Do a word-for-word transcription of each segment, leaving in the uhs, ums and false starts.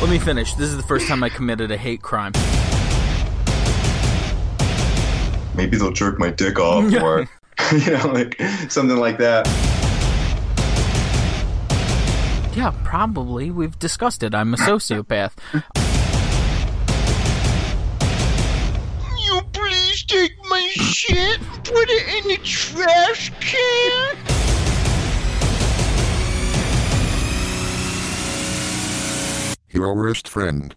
Let me finish. This is the first time I committed a hate crime. Maybe they'll jerk my dick off or, you know, like something like that. Yeah, probably. We've discussed it. I'm a sociopath. You please take my shit, put it in the trash can. Your worst friend.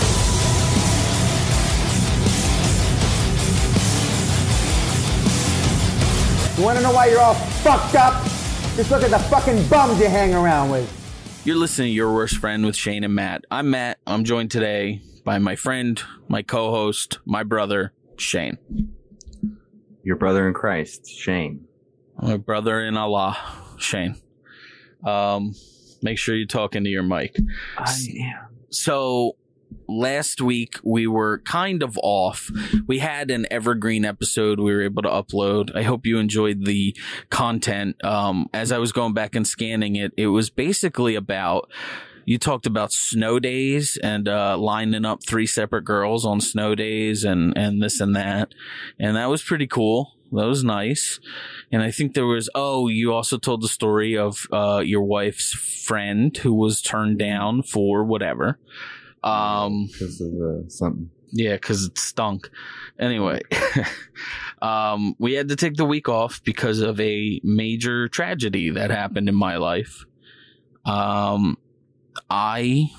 You wanna know why you're all fucked up? Just look at the fucking bums you hang around with. You're listening to Your Worst Friend with Shane and Matt. I'm Matt. I'm joined today by my friend, my co-host, my brother, Shane. Your brother in Christ, Shane. My brother in Allah, Shane. Um, make sure you talk into your mic. I am. So last week we were kind of off. We had an evergreen episode we were able to upload. I hope you enjoyed the content. Um, as I was going back and scanning it, it was basically about, you talked about snow days and uh, lining up three separate girls on snow days and, and this and that. And that was pretty cool. That was nice. And I think there was, oh, you also told the story of uh, your wife's friend who was turned down for whatever. Um, because of uh, something. Yeah, because it stunk. Anyway, um, we had to take the week off because of a major tragedy that happened in my life. Um, I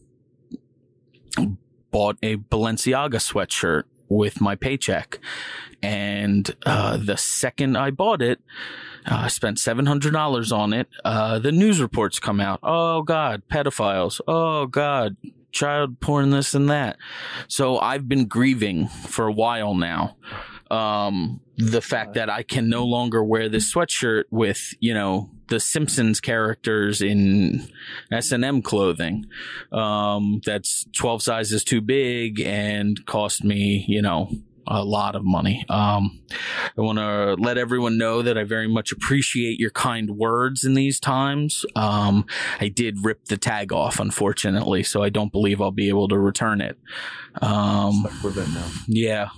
bought a Balenciaga sweatshirt with my paycheck. And uh, the second I bought it, uh, I spent seven hundred dollars on it. Uh, the news reports come out. Oh, God, pedophiles. Oh, God, child porn, this and that. So I've been grieving for a while now. Um, the fact that I can no longer wear this sweatshirt with, you know, the Simpsons characters in S and M clothing. Um, that's twelve sizes too big and cost me, you know, a lot of money. Um, I want to let everyone know that I very much appreciate your kind words in these times. Um, I did rip the tag off, unfortunately, so I don't believe I'll be able to return it. Um, Stuck with it now. Yeah.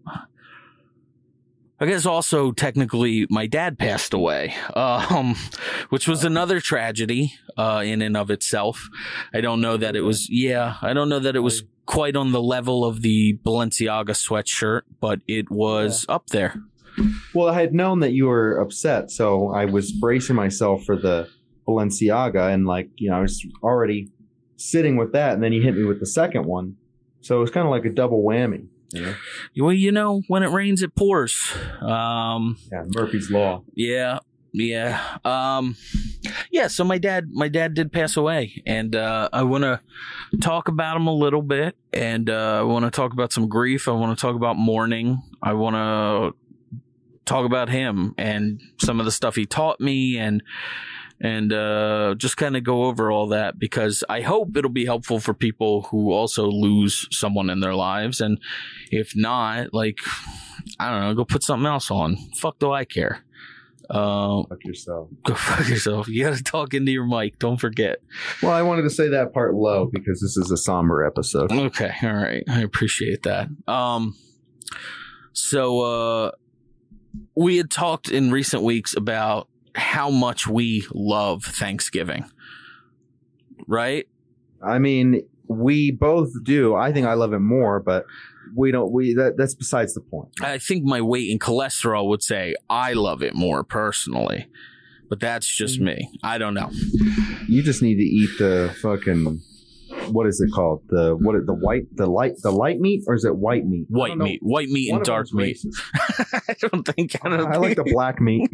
I guess also technically my dad passed away, um, which was another tragedy uh, in and of itself. I don't know that it was, yeah, I don't know that it was quite on the level of the Balenciaga sweatshirt, but it was yeah. up there. Well, I had known that you were upset, so I was bracing myself for the Balenciaga, and like, you know, I was already sitting with that, and then you hit me with the second one. So it was kind of like a double whammy. Yeah. Well, you know, when it rains, it pours. Um, yeah, Murphy's Law. Yeah, yeah, um, yeah. So my dad, my dad did pass away, and uh, I want to talk about him a little bit, and uh, I want to talk about some grief. I want to talk about mourning. I want to talk about him and some of the stuff he taught me, and. And uh, just kind of go over all that, because I hope it'll be helpful for people who also lose someone in their lives. And if not, like, I don't know, go put something else on. Fuck do I care? Uh, fuck yourself. Go fuck yourself. You got to talk into your mic. Don't forget. Well, I wanted to say that part low because this is a somber episode. Okay. All right. I appreciate that. Um. So uh, we had talked in recent weeks about how much we love Thanksgiving, right? I mean, we both do. I think I love it more, but we don't. We that that's besides the point. I think my weight in cholesterol would say I love it more personally, but that's just me. I don't know. You just need to eat the fucking. What is it called? The what? The white, the light, the light meat, or is it white meat? White meat, white meat, and dark meat. I don't think. I, don't I think. like the black meat.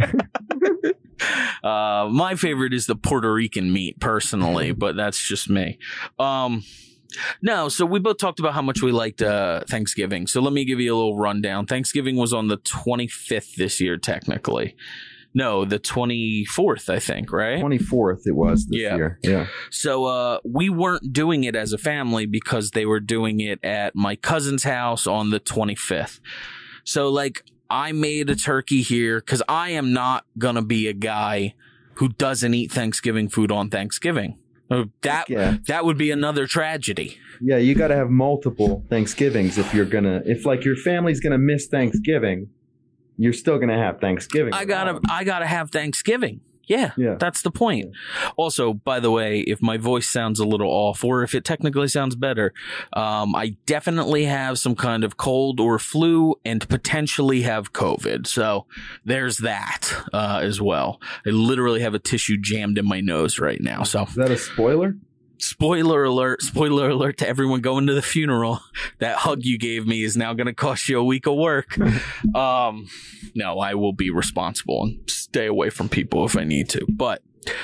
uh, my favorite is the Puerto Rican meat, personally, but that's just me. Um, no, so we both talked about how much we liked uh, Thanksgiving. So let me give you a little rundown. Thanksgiving was on the twenty-fifth this year, technically. No, the twenty-fourth, I think, right? twenty-fourth it was this yeah. year. Yeah. So uh, we weren't doing it as a family because they were doing it at my cousin's house on the twenty-fifth. So, like, I made a turkey here because I am not going to be a guy who doesn't eat Thanksgiving food on Thanksgiving. Oh, that Yeah. that would be another tragedy. Yeah, you got to have multiple Thanksgivings if you're gonna. If like your family's gonna miss Thanksgiving, you're still gonna have Thanksgiving. I gotta I gotta have Thanksgiving. Yeah, Yeah. that's the point. Also, by the way, if my voice sounds a little off, or if it technically sounds better, um, I definitely have some kind of cold or flu, and potentially have COVID. So there's that uh, as well. I literally have a tissue jammed in my nose right now. So Is that a spoiler? spoiler alert! Spoiler alert to everyone going to the funeral. That hug you gave me is now going to cost you a week of work. um, no, I will be responsible and stay away from people if I need to. But,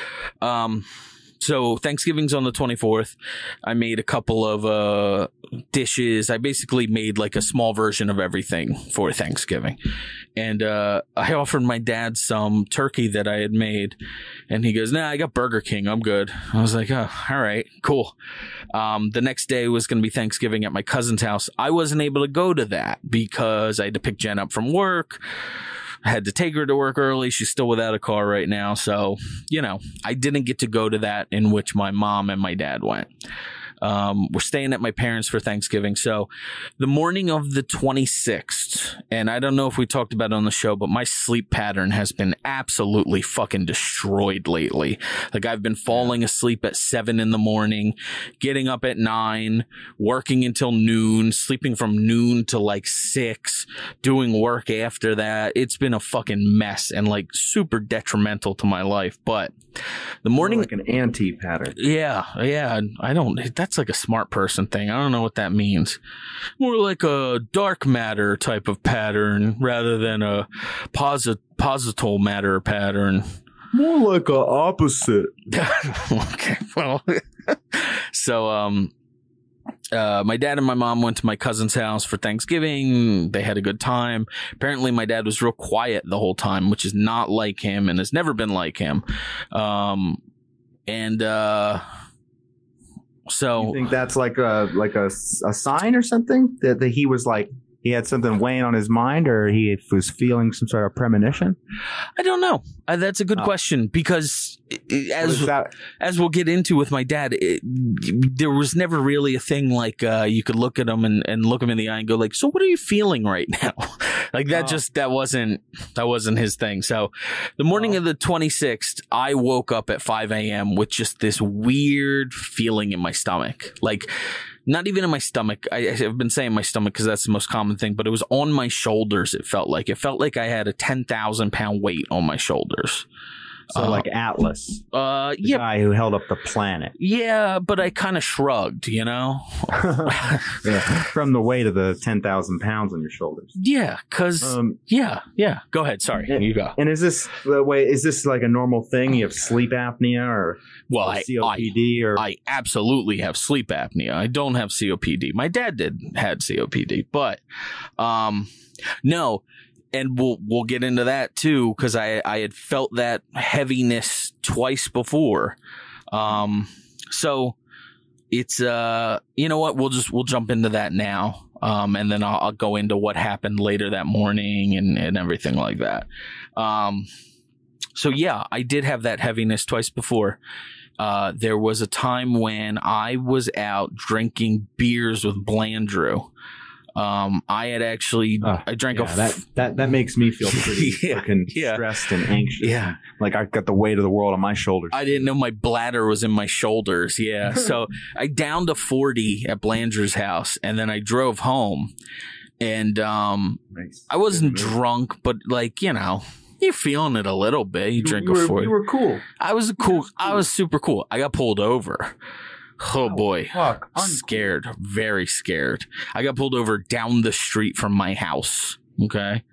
um, so Thanksgiving's on the twenty-fourth. I made a couple of uh dishes. I basically made like a small version of everything for Thanksgiving. And uh I offered my dad some turkey that I had made, and he goes, "Nah, I got Burger King. I'm good." I was like, "Oh, all right, cool." Um the next day was going to be Thanksgiving at my cousin's house. I wasn't able to go to that because I had to pick Jen up from work. I had to take her to work early. She's still without a car right now. So, you know, I didn't get to go to that in which my mom and my dad went. Um, we're staying at my parents for Thanksgiving. So the morning of the twenty-sixth, and I don't know if we talked about it on the show, but my sleep pattern has been absolutely fucking destroyed lately. Like, I've been falling asleep at seven in the morning, getting up at nine, working until noon, sleeping from noon to like six, doing work after that. It's been a fucking mess and like super detrimental to my life. But the morning, More like an anti-pattern. yeah, yeah, I don't, that's like a smart person thing. I don't know what that means. More like a dark matter type of pattern rather than a posit posital matter pattern. More like a opposite. Okay, well, so, um, Uh, my dad and my mom went to my cousin's house for Thanksgiving. They had a good time. Apparently, my dad was real quiet the whole time, which is not like him and has never been like him. Um, and uh, so, You think that's like a like a, a sign or something that, that he was like he had something weighing on his mind, or he was feeling some sort of premonition? I don't know. Uh, that's a good Oh. question because i- i- What as is that? as we'll get into with my dad, it, there was never really a thing like uh, you could look at him and, and look him in the eye and go like, "So what are you feeling right now?" Like that Oh. just that wasn't that wasn't his thing. So the morning Oh. of the twenty-sixth, I woke up at five a.m. with just this weird feeling in my stomach, like. Not even in my stomach. I, I've been saying my stomach because that's the most common thing, but it was on my shoulders. It felt like it felt like I had a ten thousand pound weight on my shoulders. So Uh, like Atlas, Uh, the yeah, guy who held up the planet. yeah, but I kind of shrugged, you know? Yeah, from the weight of the ten thousand pounds on your shoulders. Yeah, because, Um, yeah, yeah. Go ahead. Sorry. Yeah. You go. and is this the way? Is this like a normal thing? You have sleep apnea or, Well, or I, C O I, P D or I absolutely have sleep apnea. I don't have C O P D. My dad did, had C O P D, but, um, no. And we'll, we'll get into that too, because I, I had felt that heaviness twice before. Um, so it's, uh, you know what? We'll just, we'll jump into that now. Um, and then I'll, I'll go into what happened later that morning and, and everything like that. Um, so yeah, I did have that heaviness twice before. Uh, there was a time when I was out drinking beers with Blandrew. Um, I had actually, Oh, I drank yeah, a, f- that that that makes me feel pretty Yeah, fucking yeah. stressed and anxious. Yeah. like I've got the weight of the world on my shoulders. I didn't know my bladder was in my shoulders. Yeah. So I downed a forty at Blandrew's house and then I drove home and, um, Nice. I wasn't Good move. drunk, but like, you know, you're feeling it a little bit. You drink you a were, forty. You were cool. I was cool. I was super cool. I got pulled over. Oh boy. Fuck. uncool. Scared. Very scared. I got pulled over down the street from my house. Okay.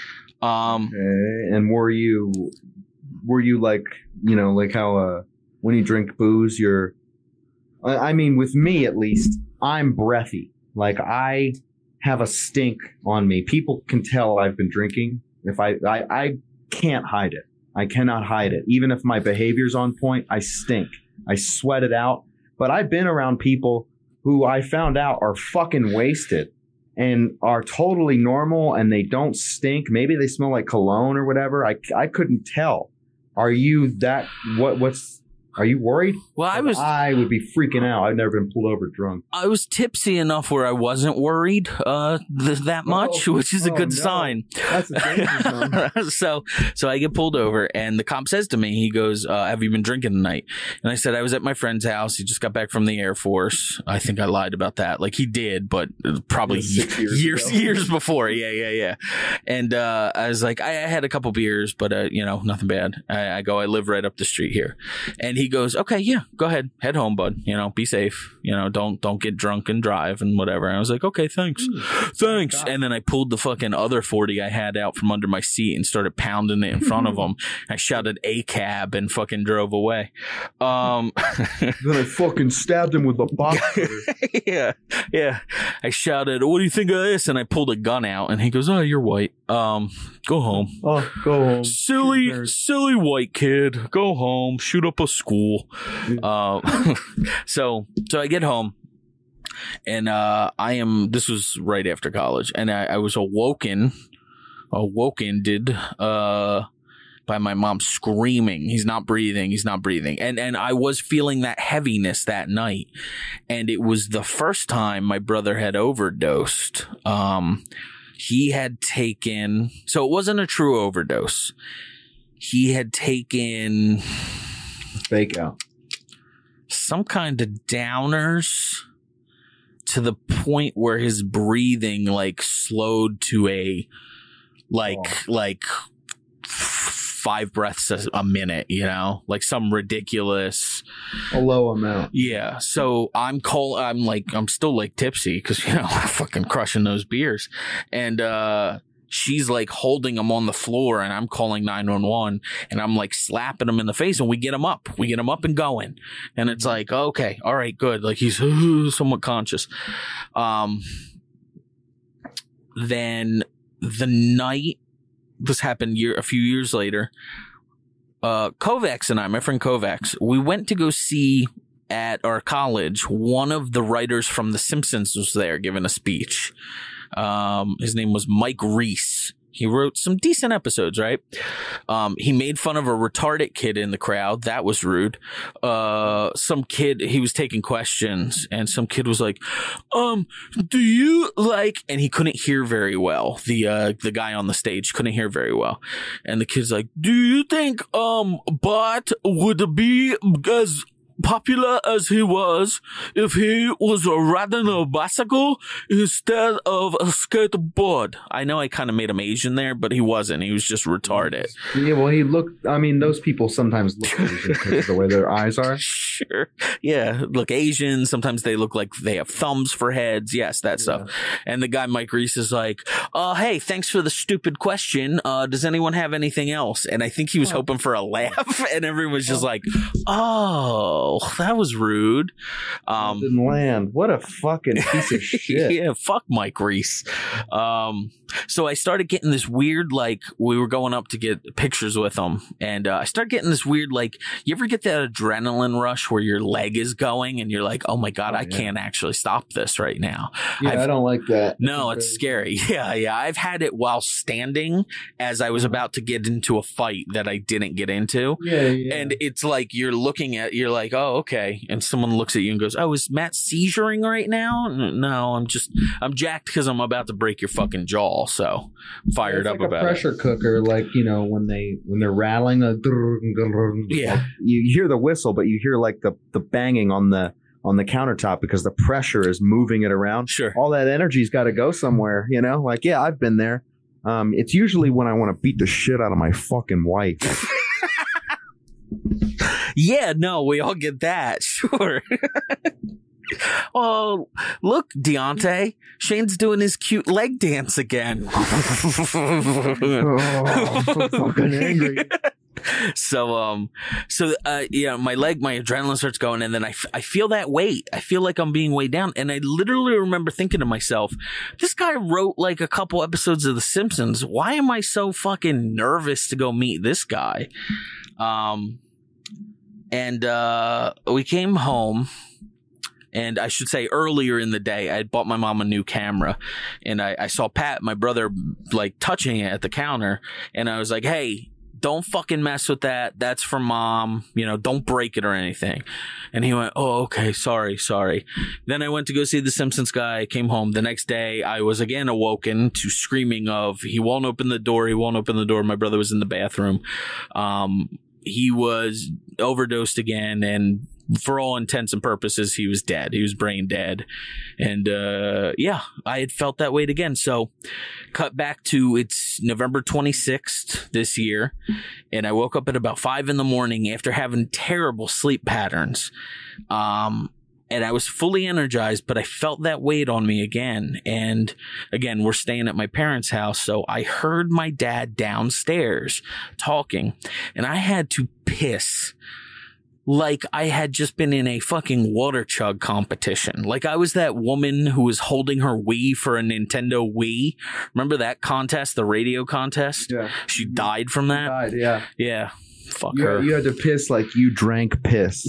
Um, Okay. And were you were you like you know like how uh when you drink booze you're I, I mean with me at least I'm breathy. Like I have a stink on me. People can tell I've been drinking. If I I, I can't hide it. I cannot hide it. Even if my behavior's on point, I stink. I sweat it out. But I've been around people who I found out are fucking wasted and are totally normal and they don't stink. Maybe they smell like cologne or whatever. I, I couldn't tell. Are you that? What? What's Are you worried? Well, I was I would be freaking out. I've never been pulled over drunk. I was tipsy enough where I wasn't worried uh, th- that much, Oh, which is a oh, good no. sign. That's a danger zone. so, so I get pulled over, and the cop says to me, he goes, uh, "Have you been drinking tonight?" And I said, "I was at my friend's house. He just got back from the Air Force." I think I lied about that. Like he did, but probably Six years years ago. years before. Yeah, yeah, yeah. And uh, I was like, I, I had a couple beers, but uh, you know, nothing bad. I, I go, I live right up the street here, and he goes, "Okay, yeah, go ahead, head home, bud. You know, be safe. You know, don't don't get drunk and drive and whatever." And I was like, "Okay, thanks, thanks." And then I pulled the fucking other forty I had out from under my seat and started pounding it in front of him. I shouted "A cab" and fucking drove away. Um, Then I fucking stabbed him with a box cutter. yeah, yeah. I shouted, "What do you think of this?" And I pulled a gun out, and he goes, "Oh, you're white. Um, go home." Oh, go home. Silly, Shoot nerds. silly white kid. Go home. Shoot up a school. Uh, so, so I get home, and uh, I am. This was right after college, and I, I was awoken, awoken, did uh, by my mom screaming, "He's not breathing. He's not breathing." And and I was feeling that heaviness that night, and it was the first time my brother had overdosed. Um, he had taken, so it wasn't a true overdose. He had taken Fake out. some kind of downers to the point where his breathing like slowed to a like Oh. like five breaths a, a minute, you know, like some ridiculous. A low amount. Yeah. So I'm call. I'm like I'm still like tipsy because you know I'm fucking crushing those beers, and uh. she's like holding him on the floor, and I'm calling nine one one, and I'm like slapping him in the face, and we get him up. We get him up and going. And it's like, okay, all right, good. Like he's uh, somewhat conscious. Um, then the night this happened year, a few years later, uh, Kovacs and I, my friend Kovacs, we went to go see at our college. One of the writers from The Simpsons was there giving a speech. Um, his name was Mike Reese. He wrote some decent episodes, right? Um, he made fun of a retarded kid in the crowd. That was rude. Uh, some kid, he was taking questions, and some kid was like, um, do you like, and he couldn't hear very well. The, uh, the guy on the stage couldn't hear very well. And the kid's like, do you think, um, Bart would be as popular as he was if he was riding a bicycle instead of a skateboard? I know I kind of made him Asian there, but he wasn't. He was just retarded. Yeah, well, he looked. I mean, those people sometimes look Asian because of the way their eyes are. Sure. Yeah. Look Asian. Sometimes they look like they have thumbs for heads. Yes, that stuff. And the guy, Mike Reese, is like, uh, hey, thanks for the stupid question. Uh, does anyone have anything else? And I think he was hoping for a laugh, and everyone was just like, oh, that was rude. Um, Didn't land. What a fucking piece of shit. yeah, fuck Mike Reese. Um, so I started getting this weird, like, we were going up to get pictures with him, and uh, I started getting this weird, like, you ever get that adrenaline rush where your leg is going and you're like, oh my God, Oh, I yeah. can't actually stop this right now. Yeah, I've- I don't like that. No, it's scary. Yeah, yeah. I've had it while standing as I was about to get into a fight that I didn't get into. Yeah, yeah. And it's like you're looking at, you're like, oh, okay. And someone looks at you and goes, oh, is Matt seizuring right now? N- No, I'm just, I'm jacked because I'm about to break your fucking jaw. So fired It's up like about a pressure cooker, like, you know, when they when they're rattling a Yeah. like, you hear the whistle, but you hear like the the banging on the on the countertop because the pressure is moving it around. Sure. All that energy's got to go somewhere, you know? Like, yeah, I've been there. Um, it's usually when I want to beat the shit out of my fucking wife. it. Yeah, no, we all get that. Sure. Oh, look, Deontay. Shane's doing his cute leg dance again. Oh, I'm so fucking angry. So, um, so, uh, yeah, my leg, my adrenaline starts going, and then I, f- I feel that weight. I feel like I'm being weighed down. And I literally remember thinking to myself, this guy wrote like a couple episodes of The Simpsons. Why am I so fucking nervous to go meet this guy? Um, and, uh, we came home. And I should say earlier in the day, I had bought my mom a new camera, and I, I saw Pat, my brother, like touching it at the counter. And I was like, hey, don't fucking mess with that. That's for mom. You know, don't break it or anything. And he went, oh, okay, sorry, sorry. Then I went to go see the Simpsons guy. I came home. The next day, I was again awoken to screaming of, he won't open the door. He won't open the door. My brother was in the bathroom. Um, he was overdosed again, and for all intents and purposes, he was dead. He was brain dead. And, uh, yeah, I had felt that weight again. So cut back to it's November twenty-sixth this year. And I woke up at about five in the morning after having terrible sleep patterns. Um, and I was fully energized, but I felt that weight on me again. And again, we're staying at my parents' house. So I heard my dad downstairs talking, and I had to piss like I had just been in a fucking water chug competition. Like I was that woman who was holding her Wii for a Nintendo Wii. Remember that contest, the radio contest? Yeah. She died from that? Died, yeah. Yeah. Fuck You, her. you had to piss like you drank piss.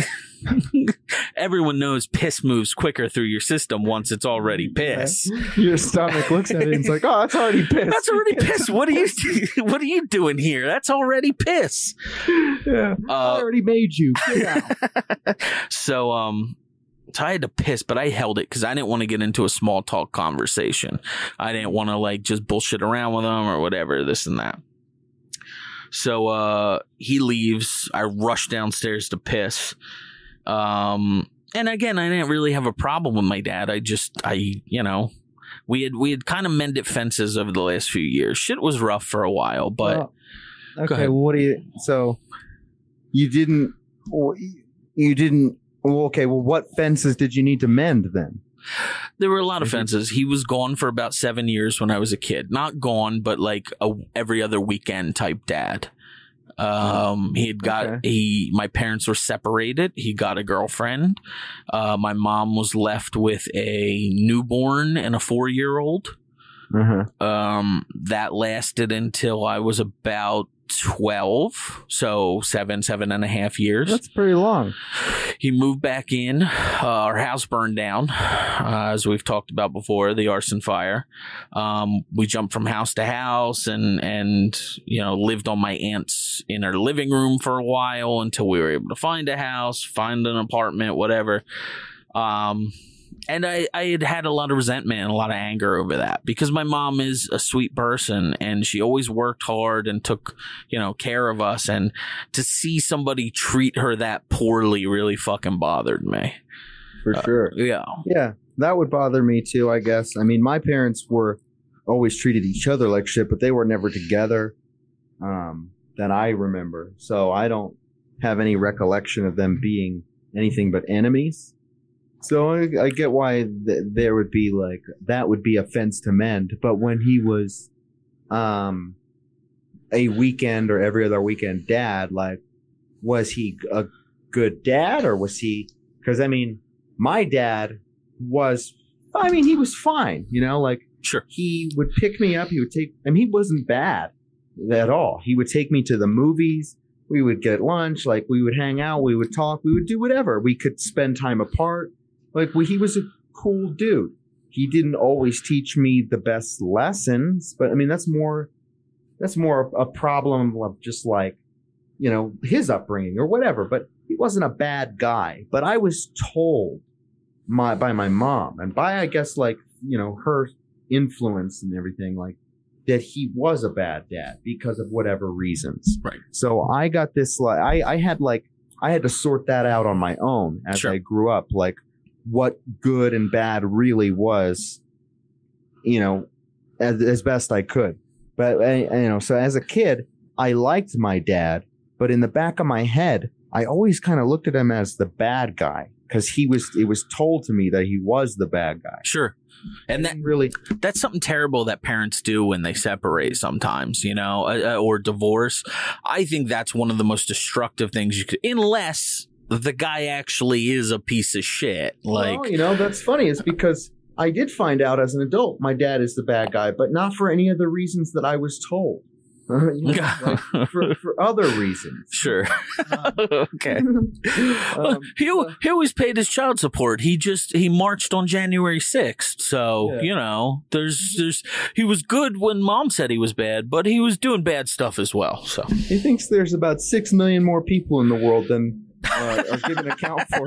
Everyone knows piss moves quicker through your system once it's already piss. Your stomach looks at it and it's like, oh, that's already piss. That's already piss. What are you what are you doing here? That's already piss. Yeah. Uh, I already made you. Get out. So um so I had to piss, but I held it because I didn't want to get into a small talk conversation. I didn't want to like just bullshit around with them or whatever, this and that. So uh he leaves. I rush downstairs to piss. Um, and again, I didn't really have a problem with my dad. I just, I, you know, we had, we had kind of mended fences over the last few years. Shit was rough for a while, but Well, Go okay. ahead. Well, what do you, so you didn't, you didn't, well, okay. Well, what fences did you need to mend then? there were a lot of fences. He was gone for about seven years when I was a kid. Not gone, but like a every other weekend type dad. Um, he had got, Okay. he, my parents were separated. He got a girlfriend. Uh, my mom was left with a newborn and a four year old. Uh-huh. Um, that lasted until I was about twelve. So seven, seven and a half years. That's pretty long. He moved back in. Uh, our house burned down, uh, as we've talked about before, the arson fire. Um, we jumped from house to house and, and, you know, lived on my aunt's in her living room for a while until we were able to find a house, find an apartment, whatever. Um, and I, I had had a lot of resentment and a lot of anger over that because my mom is a sweet person and she always worked hard and took, you know, care of us. And to see somebody treat her that poorly really fucking bothered me. For Uh, sure. Yeah. Yeah, that would bother me too, I guess. I mean, my parents were always treated each other like shit, but they were never together um, that I remember. So I don't have any recollection of them being anything but enemies. So I, I get why th- there would be like, that would be a fence to mend. But when he was um, a weekend or every other weekend dad, like, was he a good dad or was he, because I mean, my dad was, I mean, he was fine, you know, like Sure. he would pick me up. He would take, I mean, he wasn't bad at all. He would take me to the movies. We would get lunch. Like we would hang out. We would talk. We would do whatever. We could spend time apart. Like we, he was a cool dude. He didn't always teach me the best lessons, but I mean, that's more, that's more a problem of just like, you know, his upbringing or whatever, but he wasn't a bad guy. But I was told my, by my mom and by, I guess, like, you know, her influence and everything, like that he was a bad dad because of whatever reasons. Right. So I got this, like, I, I had like, I had to sort that out on my own as Sure. I grew up, like what good and bad really was, you know, as, as best I could. But, I, you know, so as a kid, I liked my dad, but in the back of my head, I always kind of looked at him as the bad guy because he was, it was told to me that he was the bad guy. Sure. And that really, that's something terrible that parents do when they separate sometimes, you know, uh, or divorce. I think that's one of the most destructive things you could, unless the guy actually is a piece of shit. Like, well, you know, that's funny. It's because I did find out as an adult my dad is the bad guy, but not for any of the reasons that I was told. Uh, you know, like, for, for other reasons. Sure. Okay. Well, Um, he he always paid his child support. He just he marched on January sixth. So, Yeah. you know, there's there's he was good when mom said he was bad, but he was doing bad stuff as well. So he thinks there's about six million more people in the world than uh, are given account for.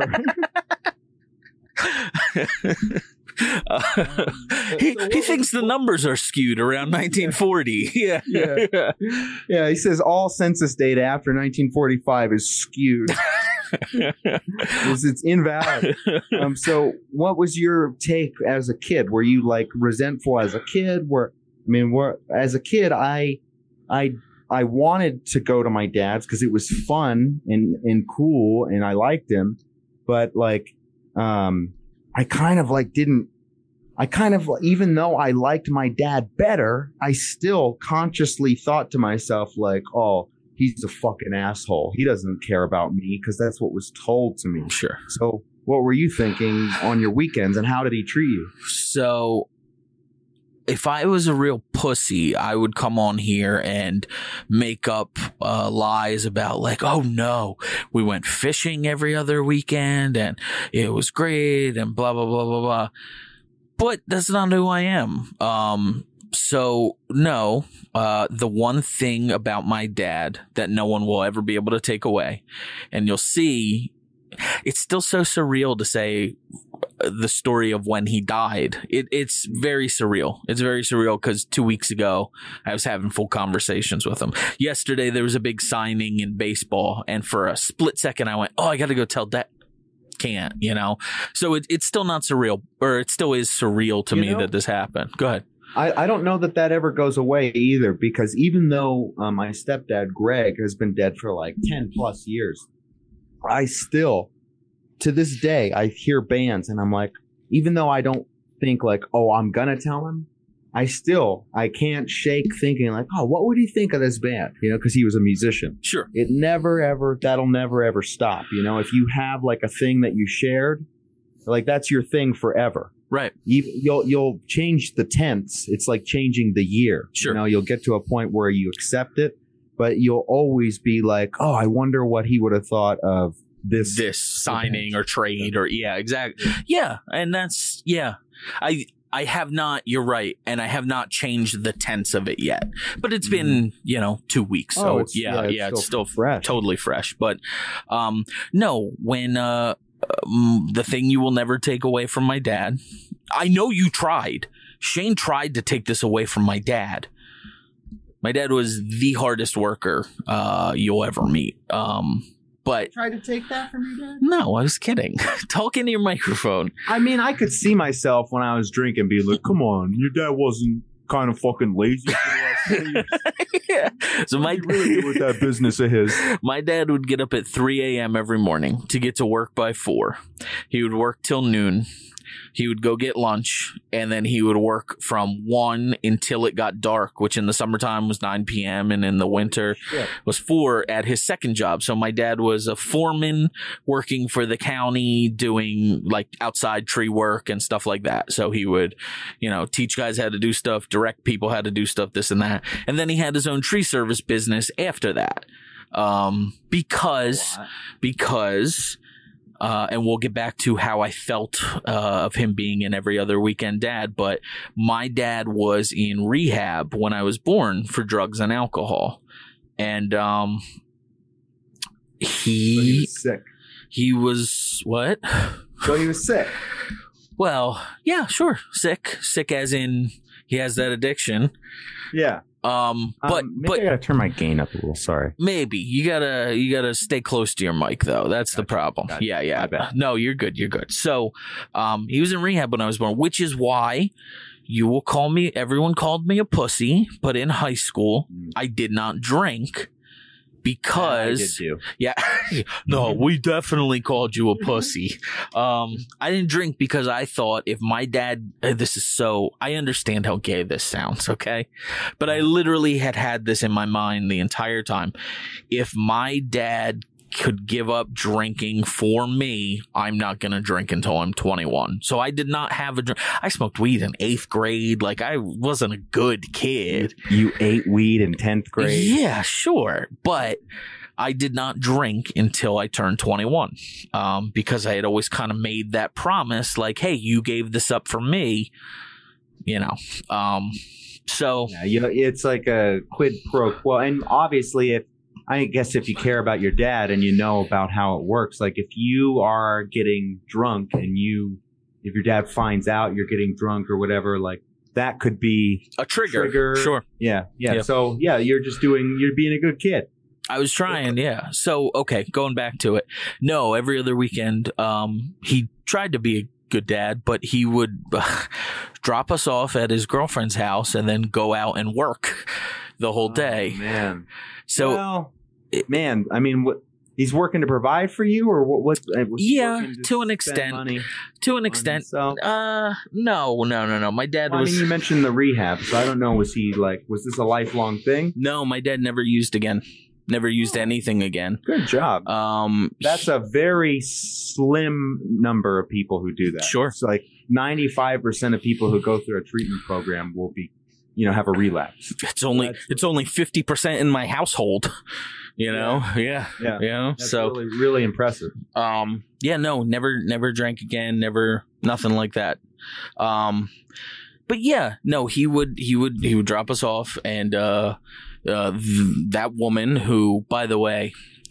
uh, he he thinks the numbers are skewed around nineteen forty. Yeah. Yeah. Yeah, he says all census data after nineteen forty-five is skewed. it's, it's invalid. Um, so, what was your take as a kid? Were you like resentful as a kid? Were I mean, were, as a kid, I, I, I wanted to go to my dad's because it was fun and and cool, and I liked him. But like, um, I kind of like didn't. I kind of, even though I liked my dad better, I still consciously thought to myself, like, oh, he's a fucking asshole. He doesn't care about me because that's what was told to me. Sure. So what were you thinking on your weekends and how did he treat you? So if I was a real pussy, I would come on here and make up uh, lies about like, oh no, we went fishing every other weekend and it was great and blah, blah, blah, blah, blah. But that's not who I am. Um, so no, uh, the one thing about my dad that no one will ever be able to take away, and you'll see, it's still so surreal to say the story of when he died. It, it's very surreal. It's very surreal because two weeks ago I was having full conversations with him. Yesterday there was a big signing in baseball, and for a split second I went, oh, I got to go tell Dad. Can't, you know? So it, it's still not surreal, or it still is surreal to You me know? that this happened. Go ahead. I, I don't know that that ever goes away either, because even though uh, my stepdad, Greg, has been dead for like ten plus years, I still, to this day, I hear bands and I'm like, even though I don't think like, oh, I'm going to tell him, I still, I can't shake thinking like, oh, what would he think of this band? You know, because he was a musician. Sure. It never, ever, that'll never, ever stop. You know, if you have like a thing that you shared, like that's your thing forever. Right. You, you'll you'll change the tense. It's like changing the year. Sure. You know, you'll get to a point where you accept it, but you'll always be like, oh, I wonder what he would have thought of this. This signing or trade or, yeah, exactly. Yeah. And that's, yeah. I, I have not, you're right, and I have not changed the tense of it yet. But it's been, you know, two weeks. So, Oh, it's- yeah, yeah, yeah, it's it's, still still fresh. totally fresh. But, um, no, when, uh, um, the thing you will never take away from my dad, I know you tried. Shane tried to take this away from my dad. My dad was the hardest worker, uh, you'll ever meet. Um, but Try to take that from your dad? no, I was kidding. Talk into your microphone. I mean, I could see myself when I was drinking being like, come on, your dad wasn't kind of fucking lazy for the last ten years. Yeah. So my What did he really do with that business of his? my dad would get up at three a.m. every morning to get to work by four. He would work till noon. He would go get lunch, and then he would work from one until it got dark, which in the summertime was nine p.m. and in the winter Shit. was four at his second job. So my dad was a foreman working for the county doing like outside tree work and stuff like that. So he would, you know, teach guys how to do stuff, direct people how to do stuff, this and that. And then he had his own tree service business after that. Um, because, because, Uh, and we'll get back to how I felt uh, of him being an every other weekend dad. But my dad was in rehab when I was born for drugs and alcohol. And um, So he he was sick. he was what? So he was sick. Well, yeah, sure. Sick. Sick as in he has that addiction. Yeah. Um, but um, maybe but I gotta turn my gain up a little. Sorry. maybe you gotta you gotta stay close to your mic though. That's the Gotcha, problem. gotcha. Yeah, yeah. My bad. No, you're good. You're good. So, um, he was in rehab when I was born, which is why you will call me. Everyone called me a pussy, but in high school Mm. I did not drink because I did too. yeah, no, we definitely called you a pussy. Um, I didn't drink because I thought if my dad, uh, this is so, I understand how gay this sounds, okay? But I literally had had this in my mind the entire time. If my dad could give up drinking for me, I'm not going to drink until I'm twenty-one. So I did not have a drink. I smoked weed in eighth grade. Like, I wasn't a good kid. You ate weed in tenth grade? Yeah, sure. But I did not drink until I turned twenty-one, um, because I had always kind of made that promise, like, hey, you gave this up for me, you know. Um, so yeah, you know, it's like a quid pro quo. And obviously, if I guess if you care about your dad and you know about how it works, like if you are getting drunk and you, if your dad finds out you're getting drunk or whatever, like that could be a trigger. trigger. Sure. Yeah, yeah. Yeah. So yeah, you're just doing, you're being a good kid. I was trying, yeah. So, okay, going back to it. No, every other weekend, um, he tried to be a good dad, but he would uh, drop us off at his girlfriend's house and then go out and work the whole day. Oh, man. So, well, it, man, I mean, what, he's working to provide for you, or what? What? Was he yeah, working to an spend extent. money To an on extent. himself? Uh, no, no, no, no. My dad Well, I was. mean, you mentioned the rehab, so I don't know. Was he like? Was this a lifelong thing? No, my dad never used again. Never used anything again. Good job. Um, That's a very slim number of people who do that. Sure. It's like ninety-five percent of people who go through a treatment program will be, you know, have a relapse. it's only That's- it's only fifty percent in my household. You know, yeah, Yeah. you know. That's so, really, really impressive. um, yeah, no, never, never drank again. Never, nothing like that. Um, but yeah, no, he would, he would, he would drop us off, and uh, uh, th- that woman who, by the way,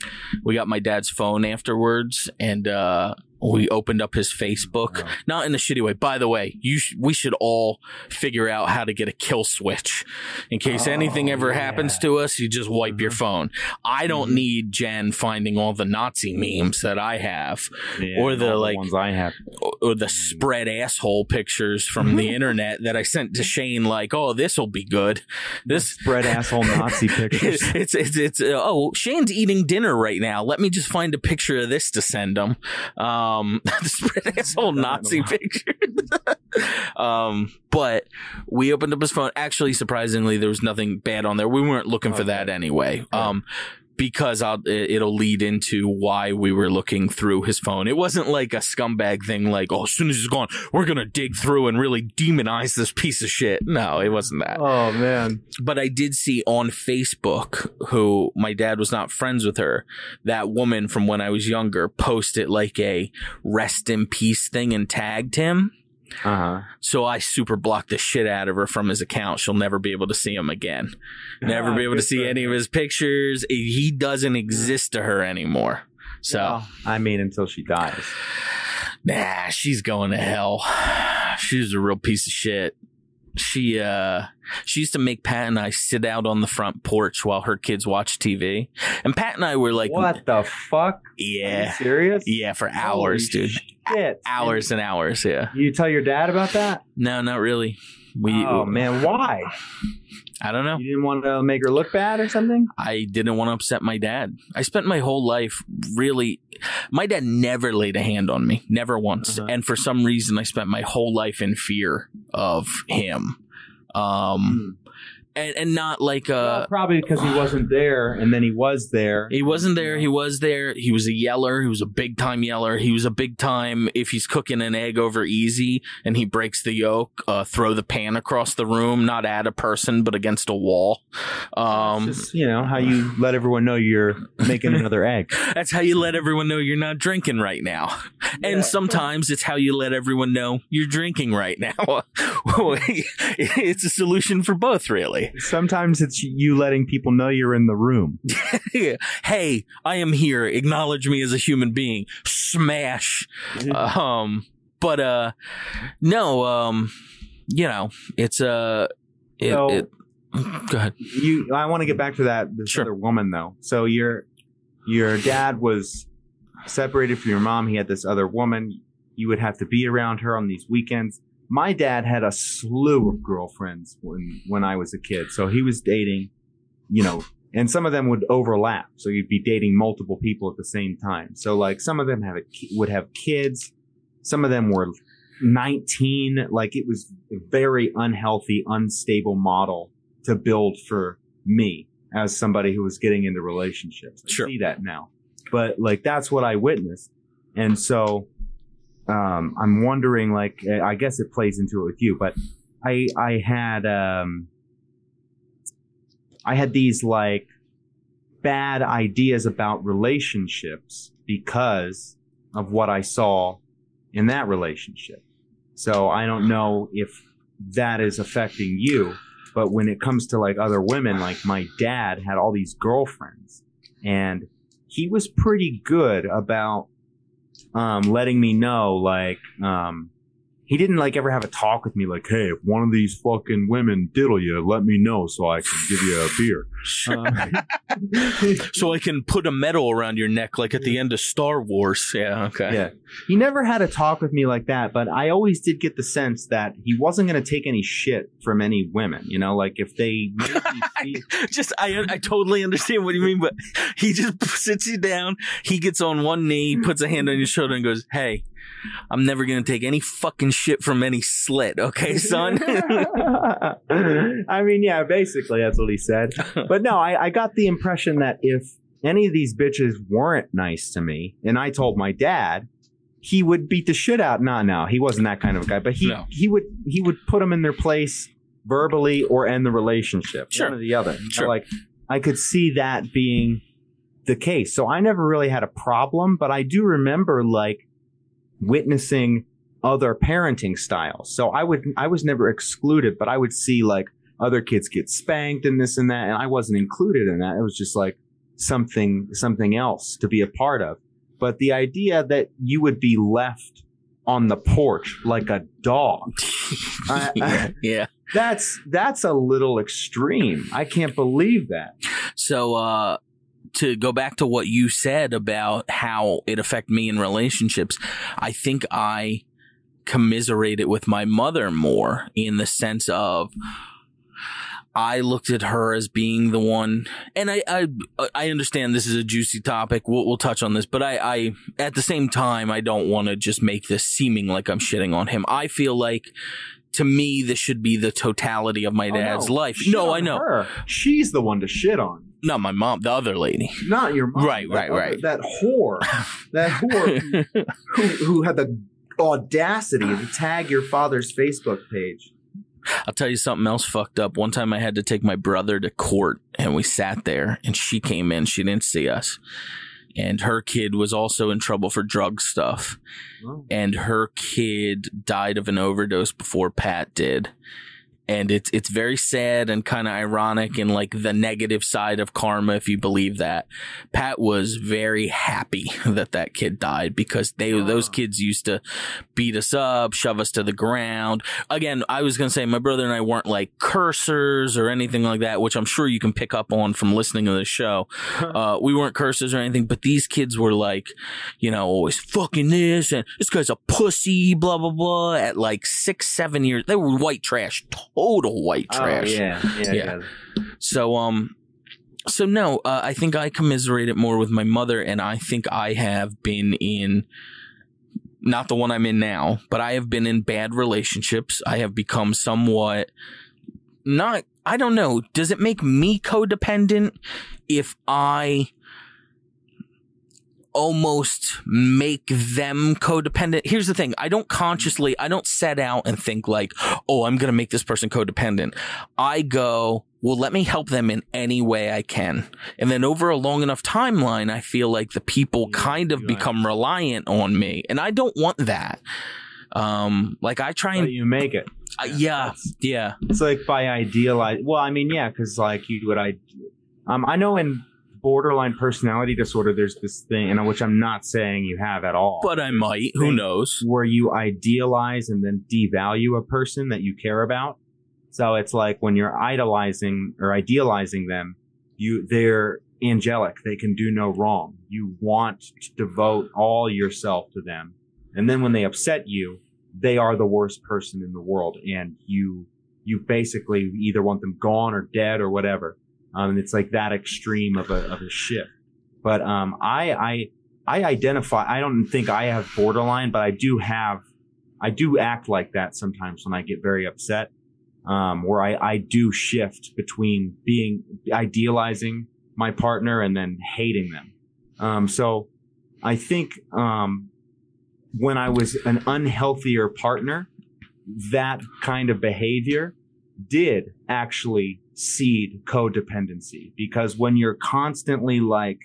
we got my dad's phone afterwards, and uh, we opened up his Facebook, not in a shitty way. By the way, you sh- we should all figure out how to get a kill switch in case Oh, anything ever yeah. happens to us. You just wipe your phone. I don't Mhm. need Jen finding all the Nazi memes that I have, Yeah, or and the all like, ones I have. or, or the spread asshole pictures from the internet that I sent to Shane. Like, oh, this will be good. This Spread asshole Nazi pictures. it's it's it's uh, oh, Shane's eating dinner right now. Let me just find a picture of this to send him. Um, the spread asshole Nazi picture. um, but we opened up his phone. Actually, surprisingly, there was nothing bad on there. We weren't looking for Okay. that anyway. Um, because I'll, it- it'll lead into why we were looking through his phone. It wasn't like a scumbag thing like, oh, as soon as he's gone, we're going to dig through and really demonize this piece of shit. No, it wasn't that. Oh man. But I did see on Facebook, who my dad was not friends with her, that woman from when I was younger posted like a rest in peace thing and tagged him. Uh huh. So I super blocked the shit out of her from his account. She'll never be able to see him again. Never Ah, be able to good see for any of her. his pictures. He doesn't exist to her anymore. So, Well, I mean, until she dies. nah, she's going to hell. She's a real piece of shit. She uh she used to make Pat and I sit out on the front porch while her kids watch T V. And Pat and I were like, What the fuck? Are you yeah. serious? Yeah, for hours, Holy dude. Shit. Hours and hours, yeah. You tell your dad about that? No, not really. We Oh man, why? I don't know. You didn't want to make her look bad or something? I didn't want to upset my dad. I spent my whole life really. My dad never laid a hand on me, never once. Uh-huh. And for some reason, I spent my whole life in fear of him. Um, and, and not like Well, uh probably because he wasn't there, and then he was there. he wasn't there. He was there. He was a yeller. He was a big time yeller. He was a big time. If he's cooking an egg over easy and he breaks the yolk, uh, throw the pan across the room, not at a person, but against a wall. Um, Just, you know, how you let everyone know you're making another egg. That's how you let everyone know you're not drinking right now. And Yeah. sometimes it's how you let everyone know you're drinking right now. It's a solution for both, really. Sometimes it's you letting people know you're in the room. Hey, I am here. Acknowledge me as a human being. Smash. Um, but, uh, no, um, you know, it's, uh, it, So- it, go ahead. You, I want to get back to that this Sure. other woman though. So your your dad was separated from your mom. He had this other woman. You would have to be around her on these weekends. My dad had a slew of girlfriends when when I was a kid. So he was dating, you know, and some of them would overlap. So you'd be dating multiple people at the same time. So like some of them have a, ki- would have kids. Some of them were nineteen. Like it was a very unhealthy, unstable model to build for me as somebody who was getting into relationships. I Sure. see that now. but like that's what I witnessed. And so um, I'm wondering, like, I guess it plays into it with you, but I I had um, I had these like bad ideas about relationships because of what I saw in that relationship. So I don't know if that is affecting you, but when it comes to like other women, like my dad had all these girlfriends, and he was pretty good about um, letting me know, like, um, he didn't like ever have a talk with me like, hey, if one of these fucking women diddle you, let me know so I can give you a beer. Um, so I can put a medal around your neck like at the end of Star Wars. Yeah, okay. Yeah. He never had a talk with me like that, but I always did get the sense that he wasn't going to take any shit from any women, you know, like if they made me feel- just I I totally understand what you mean, but he just sits you down, he gets on one knee, puts a hand on your shoulder and goes, hey, I'm never going to take any fucking shit from any slit, okay, son? I mean, yeah, basically that's what he said. But no, I, I got the impression that if any of these bitches weren't nice to me, and I told my dad, he would beat the shit out. No, no, he wasn't that kind of a guy, but he, No. he would he would put them in their place verbally or end the relationship. Sure. One or the other. Sure. Like, I could see that being the case. So I never really had a problem, but I do remember, like, witnessing other parenting styles. So I would, I was never excluded, but I would see like other kids get spanked and this and that, and I wasn't included in that. It was just like something, something else to be a part of. But the idea that you would be left on the porch like a dog, I, yeah, I, yeah. that's that's a little extreme. I can't believe that. So, uh, to go back to what you said about how it affected me in relationships, I think I commiserate it with my mother more in the sense of I looked at her as being the one, and I I, I understand this is a juicy topic. We'll, we'll touch on this, but I, I at the same time, I don't want to just make this seeming like I'm shitting on him. I feel like, to me, this should be the totality of my Oh, dad's no. life. Shit No, on I know. her. She's the one to shit on. Not my mom, the other lady. Not your mom. Right, That right, other- right. That whore. That whore who, who, who had the audacity to tag your father's Facebook page. I'll tell you something else fucked up. One time I had to take my brother to court, and we sat there, and she came in. She didn't see us. And her kid was also in trouble for drug stuff. Oh. And her kid died of an overdose before Pat did. And it's it's very sad and kind of ironic in like the negative side of karma, if you believe that. Pat was very happy that that kid died because they Oh. those kids used to beat us up, shove us to the ground. Again, I was going to say my brother and I weren't like cursers or anything like that, which I'm sure you can pick up on from listening to the show. Uh, we weren't cursers or anything, but these kids were like, you know, always fucking this and this guy's a pussy, blah, blah, blah. At like six, seven years, they were white trash. Total white trash. Oh, yeah, yeah, Yeah. yeah. So, um, so no, uh, I think I commiserate it more with my mother, and I think I have been in, not the one I'm in now, but I have been in bad relationships. I have become somewhat not, I don't know. Does it make me codependent if I almost make them codependent? Here's the thing. I don't consciously, I don't set out and think like, oh, I'm going to make this person codependent. I go, well, let me help them in any way I can. And then over a long enough timeline, I feel like the people kind of become reliant on me. And I don't want that. Um, like I try But and, you make it. uh, yeah, yeah. It's like by idealize. Well, I mean, yeah, because like you would, I, um, I know in borderline personality disorder, there's this thing, and which I'm not saying you have at all, But I might, who knows? where you idealize and then devalue a person that you care about. So it's like when you're idolizing or idealizing them, you they're angelic. They can do no wrong. You want to devote all yourself to them. And then when they upset you, they are the worst person in the world. And you, you basically either want them gone or dead or whatever. Um, and it's like that extreme of a, of a shift. But, um, I, I, I identify, I don't think I have borderline, but I do have, I do act like that sometimes when I get very upset. Um, where I, I do shift between being, idealizing my partner and then hating them. Um, so I think um, when I was an unhealthier partner, that kind of behavior did actually seed codependency, because when you're constantly like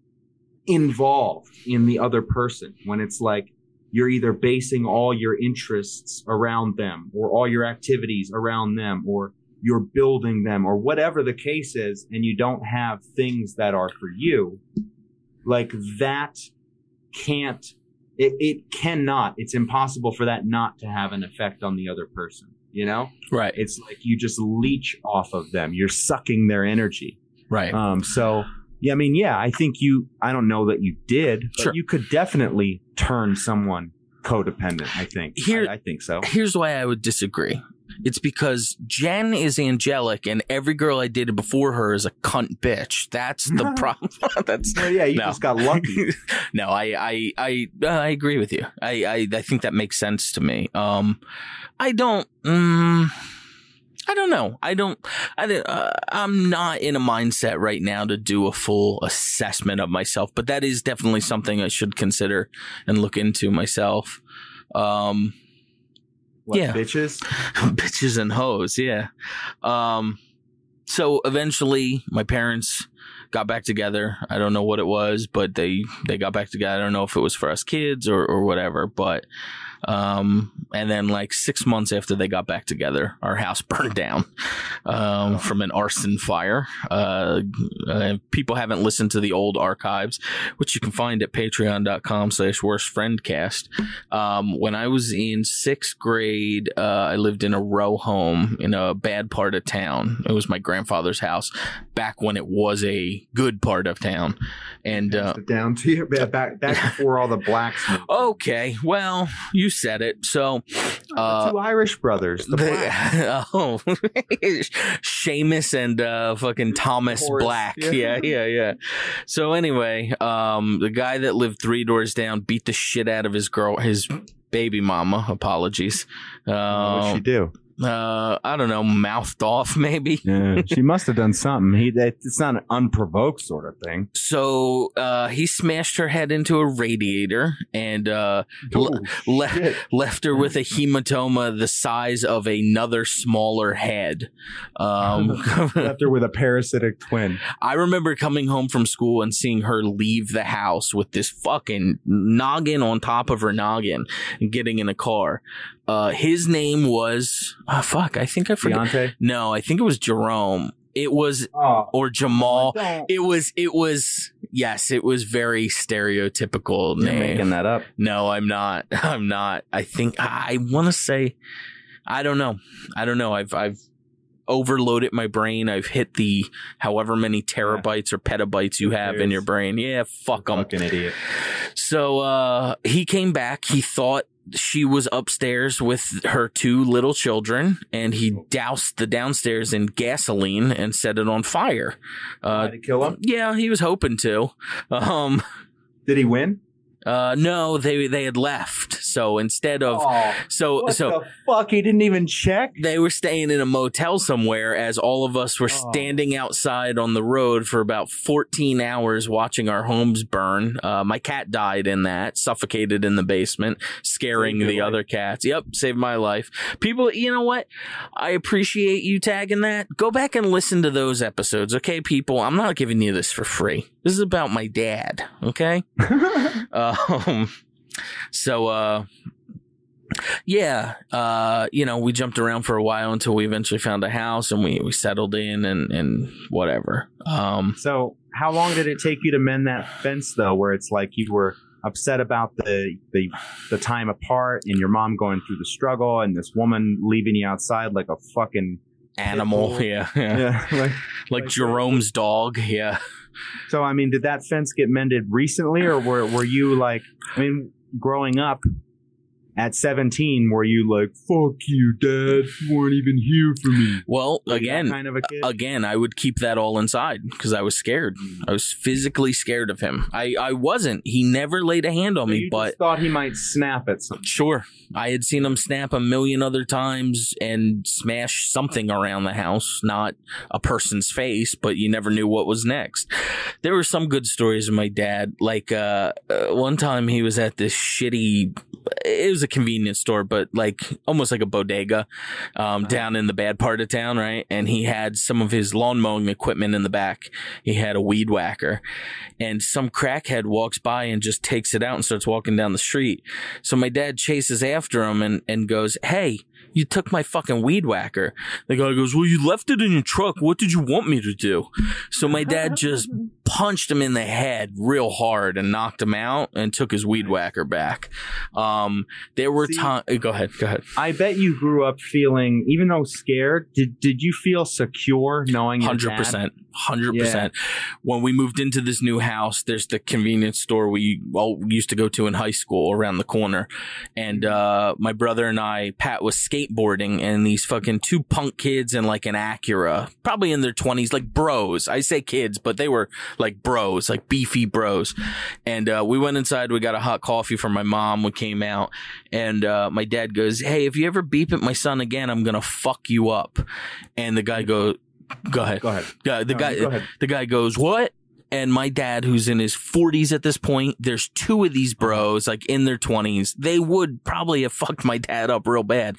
involved in the other person, when it's like you're either basing all your interests around them or all your activities around them, or you're building them, or whatever the case is, and you don't have things that are for you, like that can't, it, it cannot, it's impossible for that not to have an effect on the other person, you know? Right. It's like you just leech off of them. You're sucking their energy. Right. Um, so, yeah, I mean, yeah, I think you, I don't know that you did, but Sure. you could definitely turn someone codependent, I think. Here- I, I think so. Here's why I would disagree. It's because Jen is angelic, and every girl I dated before her is a cunt bitch. That's the problem. That's Well, yeah, you no. just got lucky. no, I, I, I, uh, I agree with you. I, I, I think that makes sense to me. Um, I don't. Um, I don't know. I don't. I, don't- uh, I'm not in a mindset right now to do a full assessment of myself, but that is definitely something I should consider and look into myself. Um. What, Yeah. bitches? Bitches and hoes, yeah. Um, so eventually my parents got back together. I don't know what it was, but they, they got back together. I don't know if it was for us kids or, or whatever, but, um, and then like six months after they got back together, our house burned down, um, from an arson fire. Uh, uh, people haven't listened to the old archives, which you can find at patreon.com slash worst friend cast. Um, when I was in sixth grade, uh, I lived in a row home in a bad part of town. It was my grandfather's house back when it was a good part of town. And, uh, Down to you, back, back before all the blacks moved. okay, well, you said it. So, uh, the two Irish brothers. The blacks. the, oh, Seamus and uh, fucking Thomas Horace, Black. yeah. Yeah, yeah, yeah. So anyway, um, the guy that lived three doors down beat the shit out of his girl, his baby mama. Apologies. What'd Uh, she do? uh, I don't know, mouthed off maybe. Yeah, she must have done something. He, that, it's not an unprovoked sort of thing. So uh, he smashed her head into a radiator and uh, le- Oh, le- shit. left her with a hematoma the size of another smaller head. Um, Left her with a parasitic twin. I remember coming home from school and seeing her leave the house with this fucking noggin on top of her noggin and getting in a car. Uh, his name was, oh, fuck, I think I forgot. Deontay? No, I think it was Jerome. It was, Oh, or Jamal. don't. It was, it was, yes, it was very stereotypical You're name. making that up. No, I'm not. I'm not. I think, I want to say, I don't know. I don't know. I've, I've overloaded my brain. I've hit the however many terabytes or petabytes you have in your brain. Yeah, fuck them. Fucking idiot. So, uh, he came back. He thought she was upstairs with her two little children, and he doused the downstairs in gasoline and set it on fire. Uh, Did he kill him? yeah, he was hoping to. Um, Did he win? uh, no, they, they had left. So instead of, Oh, so, what so. the fuck? He didn't even check? They were staying in a motel somewhere as all of us were Oh. standing outside on the road for about fourteen hours watching our homes burn. Uh, my cat died in that, suffocated in the basement, scaring Saved your the life. other cats. Yep, saved my life. People, you know what? I appreciate you tagging that. Go back and listen to those episodes, okay, people? I'm not giving you this for free. This is about my dad, okay? um, so, uh, yeah, uh, you know, we jumped around for a while until we eventually found a house and we, we settled in and, and whatever. Um, So, how long did it take you to mend that fence, though, where it's like you were upset about the, the the time apart and your mom going through the struggle and this woman leaving you outside like a fucking animal, Pitbull. yeah, yeah. yeah. Like, Like Jerome's dog, yeah. so, I mean, did that fence get mended recently, or were were you like, I mean, growing up at seventeen were you like, fuck you, Dad, you weren't even here for me? Well, Were you that again, kind of a kid? again, I would keep that all inside because I was scared. I was physically scared of him. I, I wasn't. He never laid a hand on So me, you but just thought he might snap at something. sure, I had seen him snap a million other times and smash something around the house, not a person's face, but you never knew what was next. There were some good stories of my dad. Like uh, uh, one time he was at this shitty, it was a convenience store, but like almost like a bodega um, down in the bad part of town, right? And he had some of his lawn mowing equipment in the back. He had a weed whacker, and some crackhead walks by and just takes it out and starts walking down the street. So my dad chases after him and, and goes, "Hey, you took my fucking weed whacker." The guy goes, "Well, you left it in your truck. What did you want me to do?" So my dad just punched him in the head real hard and knocked him out and took his weed whacker back. Um, there were See- times. Go ahead. Go ahead. I bet you grew up feeling, even though scared, did did you feel secure knowing your Hundred dad? percent, hundred percent. When we moved into this new house, there's the convenience store we all used to go to in high school around the corner, and uh, my brother and I, Pat was skateboarding, and these fucking two punk kids in like an Acura, probably in their twenties, like bros. I say kids, but they were like bros, like beefy bros. And uh, we went inside. We got a hot coffee from my mom. We came out, and uh, my dad goes, "Hey, if you ever beep at my son again, I'm gonna fuck you up." And the guy goes, "Go ahead, Go ahead. Uh, the No, guy, go ahead. the guy goes, "What?" And my dad, who's in his forties at this point, there's two of these bros, like in their twenties. They would probably have fucked my dad up real bad.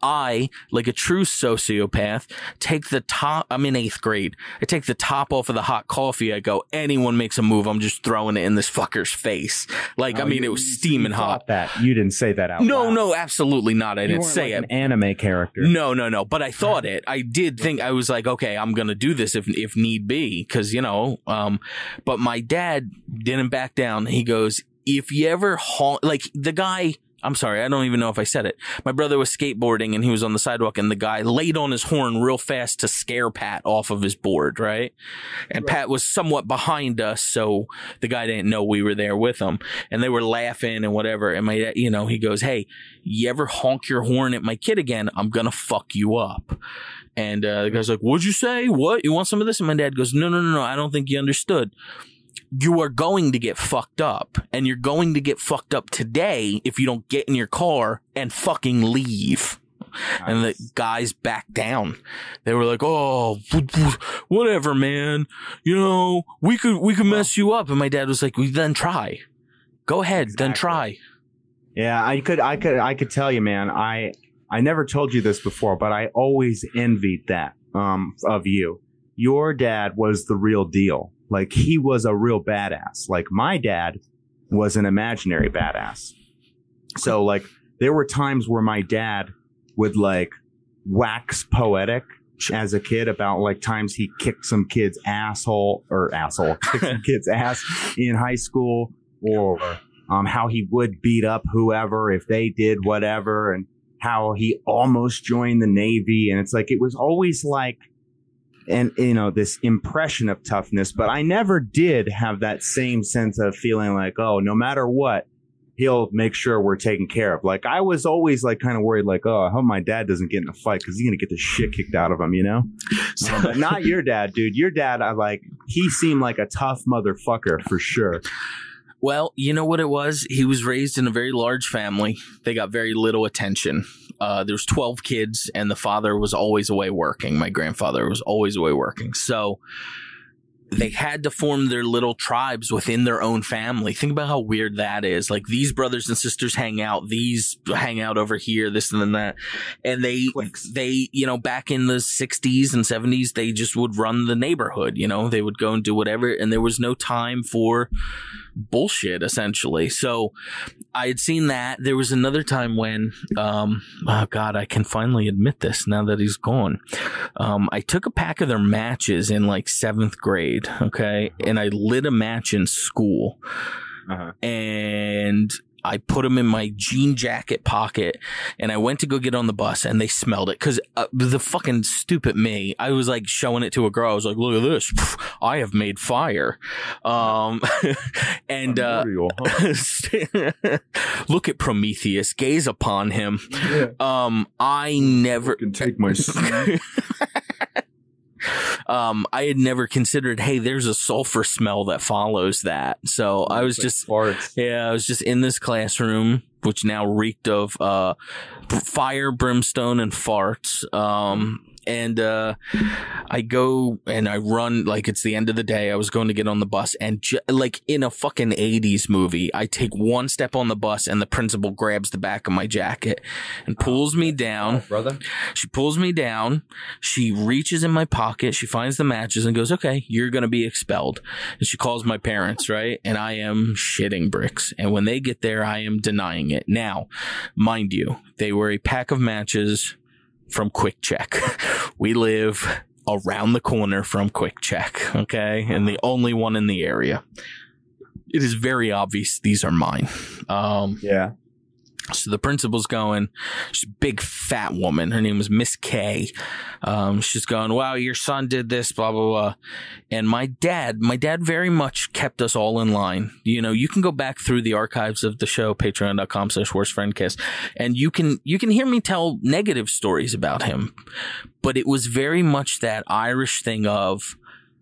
I, like a true sociopath, take the top. I'm in eighth grade. I take the top off of the hot coffee. I go, anyone makes a move, I'm just throwing it in this fucker's face. Like, I Oh, mean, you- it was you- steaming you hot. thought that. You didn't say that out No, loud. no, absolutely not. I You didn't weren't say like it. an anime character. No, no, no. But I thought it. I did think I was like, okay, I'm gonna do this if if need be, because you know. Um, but my dad didn't back down. He goes, if you ever honk, like the guy. I'm sorry, I don't even know if I said it. My brother was skateboarding and he was on the sidewalk, and the guy laid on his horn real fast to scare Pat off of his board, right? And Pat was somewhat behind us, so the guy didn't know we were there with him. And they were laughing and whatever. And my, you know, he goes, "Hey, you ever honk your horn at my kid again, I'm gonna fuck you up." And uh, the guy's like, "What'd you say? What? You want some of this?" And my dad goes, "No, no, no, no. I don't think you understood. You are going to get fucked up, and you're going to get fucked up today if you don't get in your car and fucking leave." And the guys backed down. They were like, "Oh, whatever, man. You know, we could we could mess you up." And my dad was like, "Well, then try. Go ahead, then try." Yeah, I could, I could, I could tell you, man. I, I never told you this before, but I always envied that um, of you. Your dad was the real deal. Like, he was a real badass. Like, my dad was an imaginary badass. So, like, there were times where my dad would like wax poetic as a kid about like times he kicked some kid's asshole or asshole, kicked some kid's ass in high school, or um, how he would beat up whoever if they did whatever, and how he almost joined the Navy. And it's like, it was always like, and you know, this impression of toughness, but I never did have that same sense of feeling like, oh, no matter what, he'll make sure we're taken care of. Like, I was always like kind of worried, like, oh, I hope my dad doesn't get in a fight because he's gonna get the shit kicked out of him, you know. Um, but not your dad, dude. Your dad, I like, he seemed like a tough motherfucker for sure. Well, you know what it was? He was raised in a very large family. They got very little attention. Uh, there's twelve kids, and the father was always away working. My grandfather was always away working. So they had to form their little tribes within their own family. Think about how weird that is. Like, these brothers and sisters hang out, these hang out over here, this and then that. And they, Cliques. they, you know, back in the sixties and seventies, they just would run the neighborhood, you know, they would go and do whatever. And there was no time for bullshit, essentially. So I had seen that. There was another time when, um, oh God, I can finally admit this now that he's gone. Um, I took a pack of their matches in like seventh grade. Okay. And I lit a match in school. Uh-huh. And I put them in my jean jacket pocket, and I went to go get on the bus, and they smelled it. Because uh, the fucking stupid me, I was like showing it to a girl. I was like, look at this. I have made fire. Um, and uh, look at Prometheus. Gaze upon him. Yeah. Um, I never can take my Um, I had never considered, hey, there's a sulfur smell that follows that. So I was just, farts. yeah, I was just in this classroom, which now reeked of uh, fire, brimstone, and farts. Um, and uh, I go and I run like it's the end of the day. I was going to get on the bus, and ju- like in a fucking eighties movie, I take one step on the bus, and the principal grabs the back of my jacket and pulls me down. Oh, brother, she pulls me down. She reaches in my pocket. She finds the matches and goes, "Okay, you're going to be expelled." And she calls my parents, right? And I am shitting bricks. And when they get there, I am denying it. Now, mind you, they were a pack of matches from Quick Check. We live around the corner from Quick Check, okay? And the only one in the area. It is very obvious these are mine. Um, yeah. So the principal's going, she's a big fat woman. Her name was Miss K. Um, she's going, wow, your son did this, blah, blah, blah. And my dad, my dad very much kept us all in line. You know, you can go back through the archives of the show, patreon.com slash worst friend kiss, and you can, you can hear me tell negative stories about him. But it was very much that Irish thing of,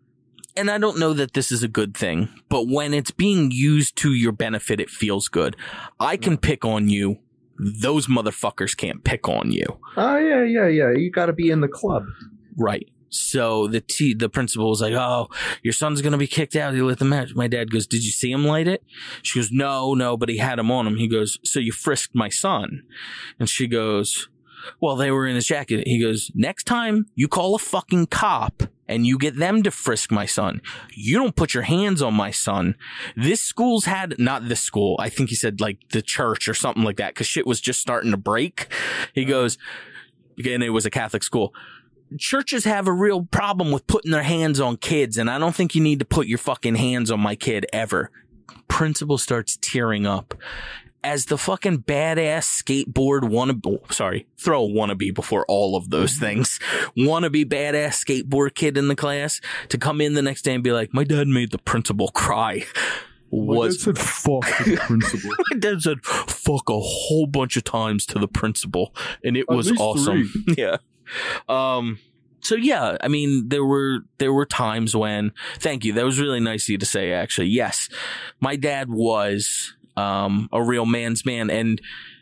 and I don't know that this is a good thing, but when it's being used to your benefit, it feels good. I can pick on you. Those motherfuckers can't pick on you. Oh, yeah, yeah, yeah. You got to be in the club. Right. So the t- the principal was like, oh, your son's going to be kicked out. He lit the match. My dad goes, did you see him light it? She goes, no, no, but he had him on him. He goes, so you frisked my son? And she goes, well, they were in his jacket. He goes, next time you call a fucking cop and you get them to frisk my son, you don't put your hands on my son. This school's had, not this school, I think he said like the church or something like that, because shit was just starting to break. He goes, and it was a Catholic school. Churches have a real problem with putting their hands on kids, and I don't think you need to put your fucking hands on my kid ever. Principal starts tearing up. As the fucking badass skateboard wannabe, sorry, throw a wannabe before all of those things, wannabe badass skateboard kid in the class to come in the next day and be like, my dad made the principal cry. Was my dad said fuck the principal. My dad said fuck a whole bunch of times to the principal, and it At was awesome. Three. Yeah. Um. So yeah, I mean, there were there were times when, thank you, that was really nice of you to say. Actually, yes, my dad was um a real man's man, and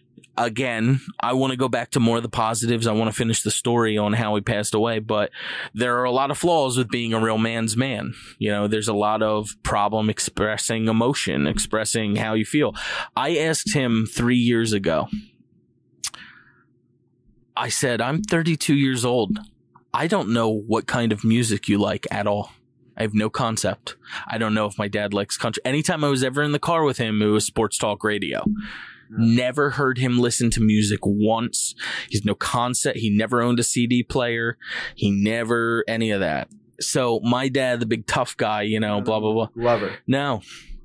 again, I want to go back to more of the positives. I want to finish the story on how he passed away, but there are a lot of flaws with being a real man's man. You know, there's a lot of problem expressing emotion, expressing how you feel. I asked him three years ago. I said, I'm thirty-two years old. I don't know what kind of music you like at all. I have no concept. I don't know if my dad likes country. Anytime I was ever in the car with him, it was sports talk radio. Never heard him listen to music once. He's no concept. He never owned a C D player. He never, any of that. So my dad, the big tough guy, you know, blah, blah, blah. Lover. No.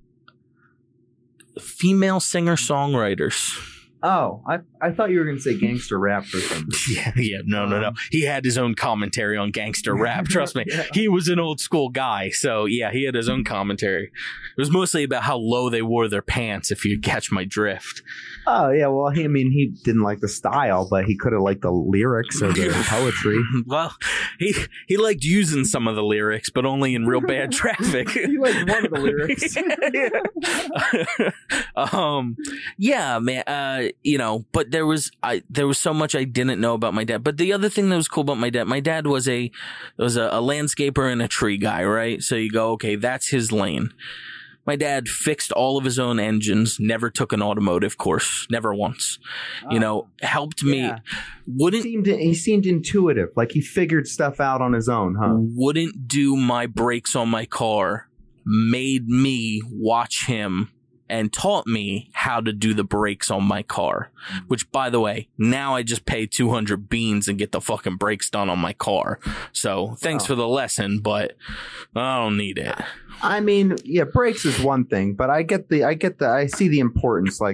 Female singer-songwriters. Oh, I I thought you were going to say gangster rap or something. Yeah, yeah, no, no, no. He had his own commentary on gangster rap. Trust me. Yeah. He was an old school guy. So, yeah, he had his own commentary. It was mostly about how low they wore their pants, if you catch my drift. Oh, yeah, well, he, I mean, he didn't like the style, but he could have liked the lyrics or the poetry. Well, he he liked using some of the lyrics, but only in real bad traffic. He liked one of the lyrics. yeah, yeah. um, yeah, man, uh, you know, but there was I there was so much I didn't know about my dad. But the other thing that was cool about my dad, my dad was a was a, a landscaper and a tree guy, right? So you go, okay, that's his lane. My dad fixed all of his own engines, never took an automotive course, never once. Oh, you know, helped me. Yeah. Wouldn't he seemed, he seemed intuitive, like he figured stuff out on his own, huh? Wouldn't do my brakes on my car, made me watch him and taught me how to do the brakes on my car. Which, by the way, now I just pay two hundred beans and get the fucking brakes done on my car. So thanks oh. for the lesson, but I don't need it. I mean, yeah, brakes is one thing, but I get the, I get the, I see the importance. Like,